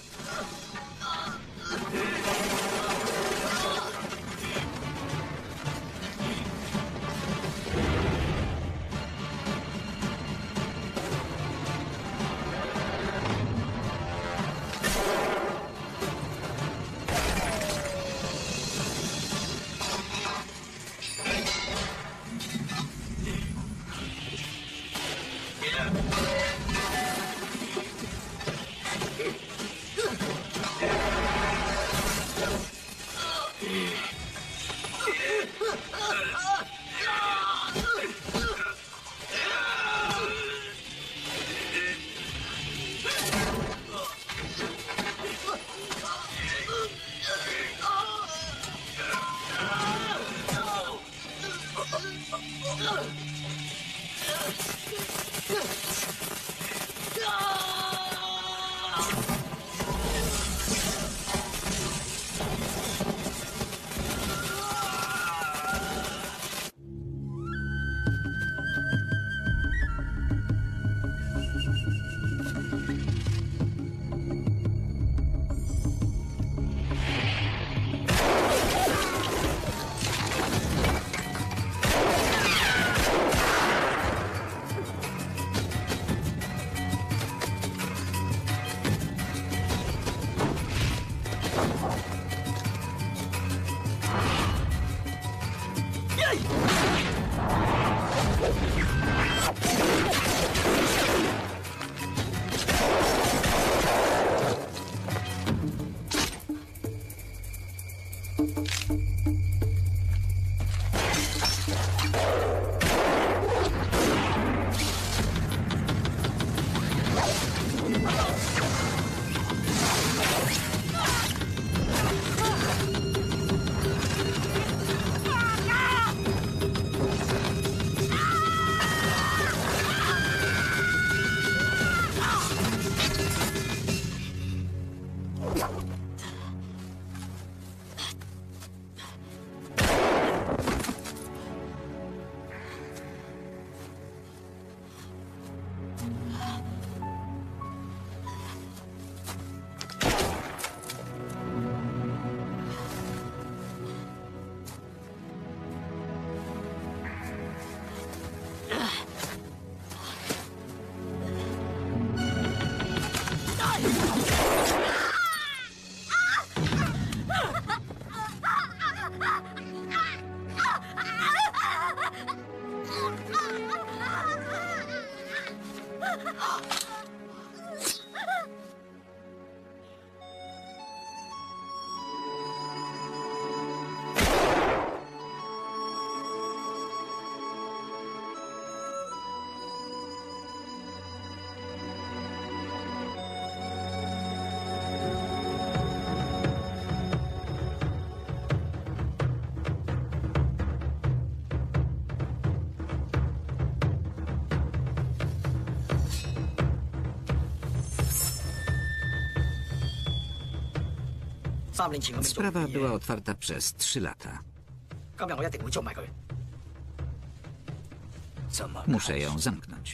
Sprawa była otwarta przez trzy lata. Muszę ją zamknąć.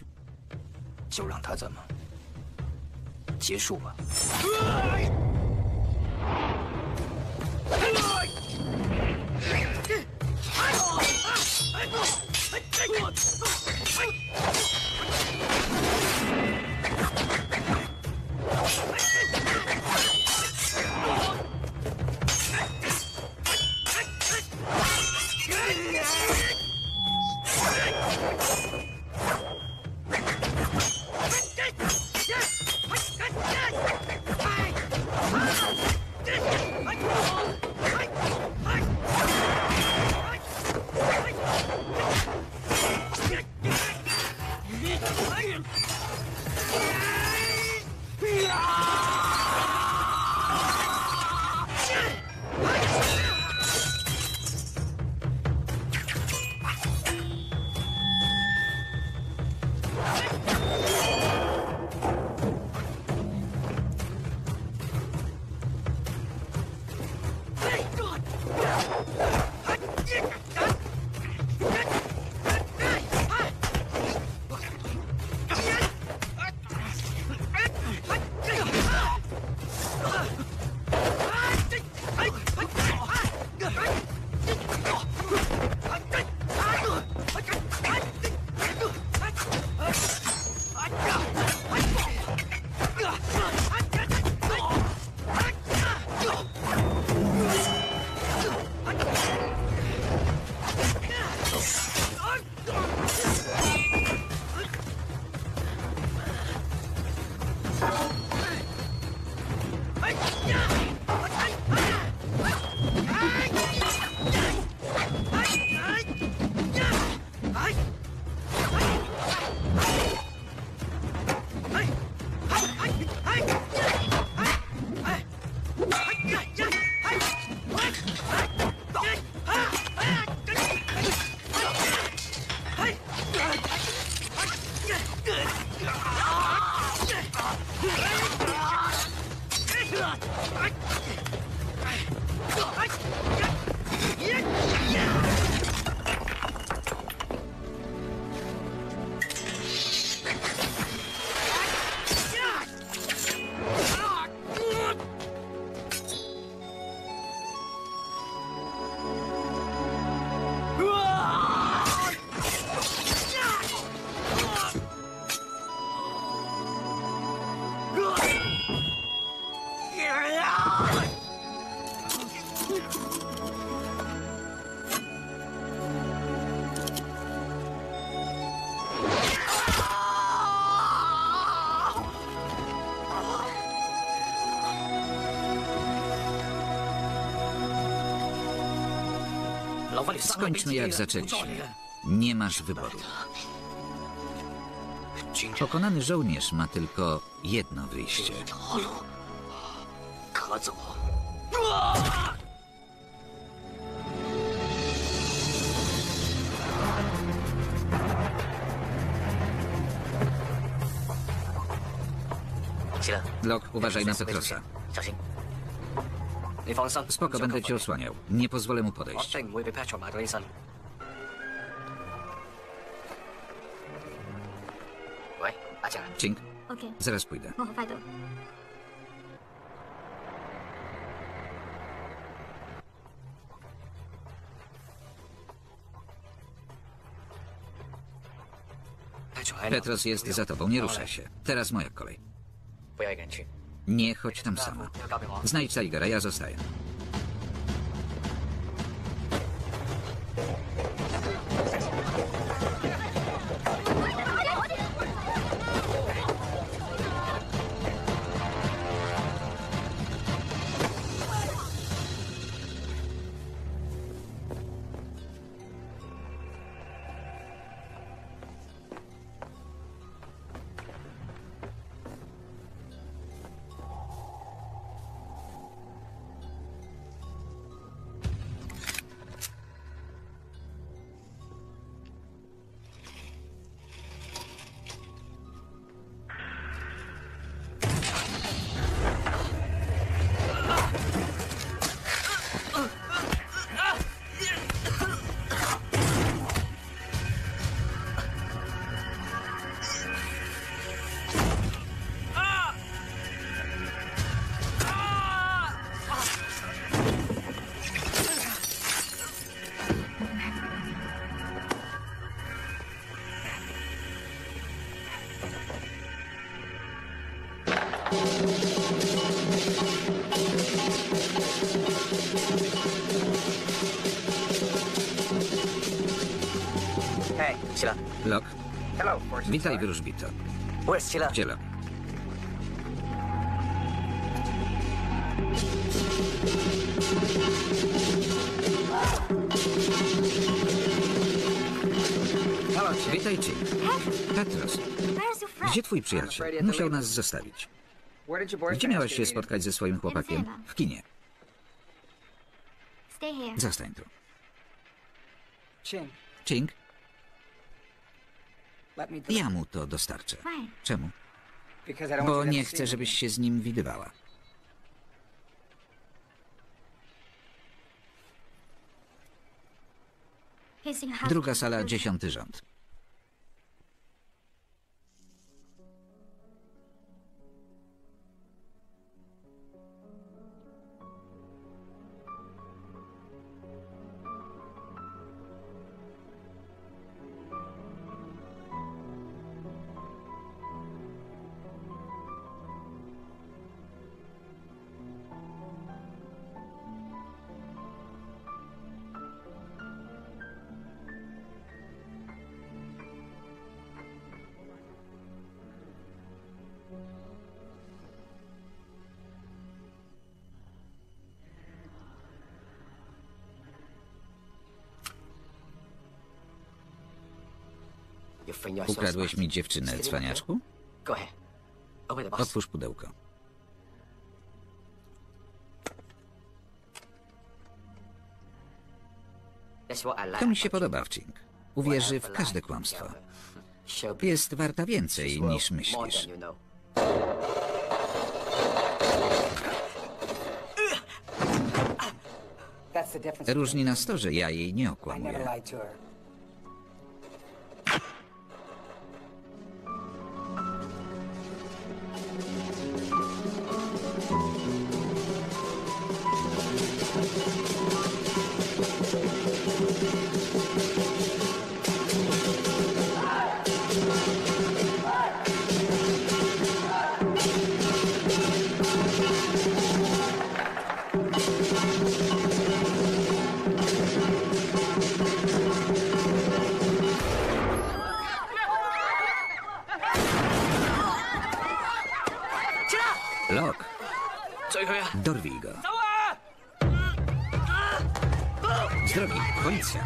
Skończmy jak zaczęliśmy. Nie masz wyboru. Pokonany żołnierz ma tylko jedno wyjście. Lok, uważaj na Petrosa. Spoko, będę cię osłaniał. Nie pozwolę mu podejść. Ching, zaraz pójdę. Petros jest za tobą, nie ruszaj się. Teraz moja kolej. Nie chodź tam sama. Znajdź Tigera, ja zostaję. Hey, Sheila. Lok, Hello, Fortune witaj Star. wróżbito. Where's Sheila? Gdzie Lok? Hello, Chick. Witaj ci. Petros, Where's your friend? gdzie twój przyjaciel? Musiał nas zostawić. Where did your boyfriend Gdzie miałaś ask się you to meet? spotkać ze swoim chłopakiem? W kinie. Stay here. Zostań tu. Ching, Ching, let me do ja mu to dostarczę. Fine. Czemu? Because I don't Bo want you to nie have to see chcę, him żebyś again. się z nim widywała. Facing house. Druga sala, dziesiąty rząd. Ukradłeś mi dziewczynę, cwaniaczku? Go ahead. Open the box. Otwórz pudełko. That's what I like. To mi się podoba w Ching. Uwierzy w każde kłamstwo. She'll be Jest warta więcej niż more myślisz. than you know. That's the difference. Różni nas to, że ja jej nie I never okłamuję. lied to her. Lok, dorwij go. Z drogi, policja.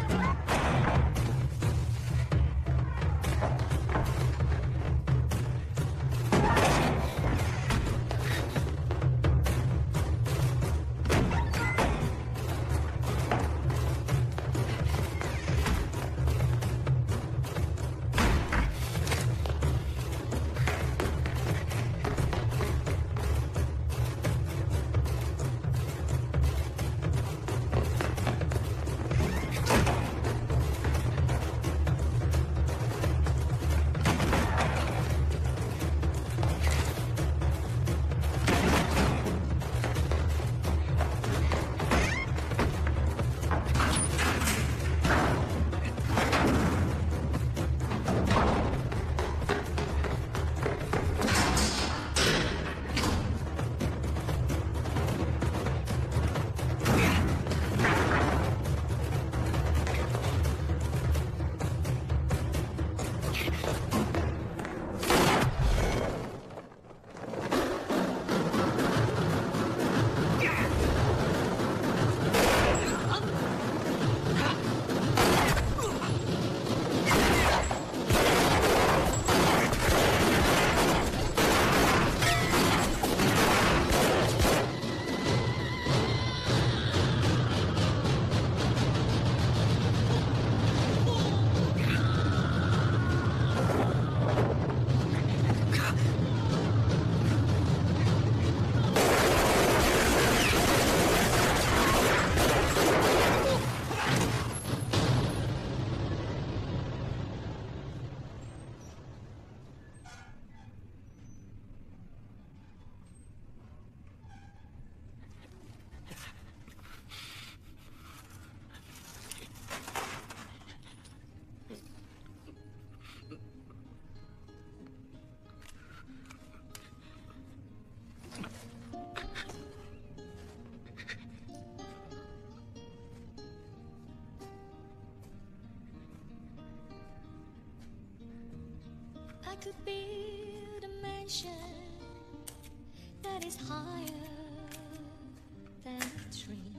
I could build a mansion that is higher than a tree.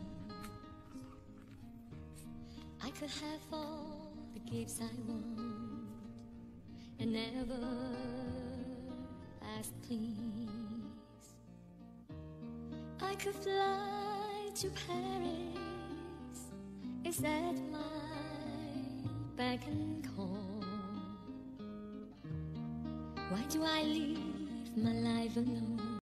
I could have all the gifts I want and never ask please. I could fly to Paris. Is that my beck and call? Why do I live my life alone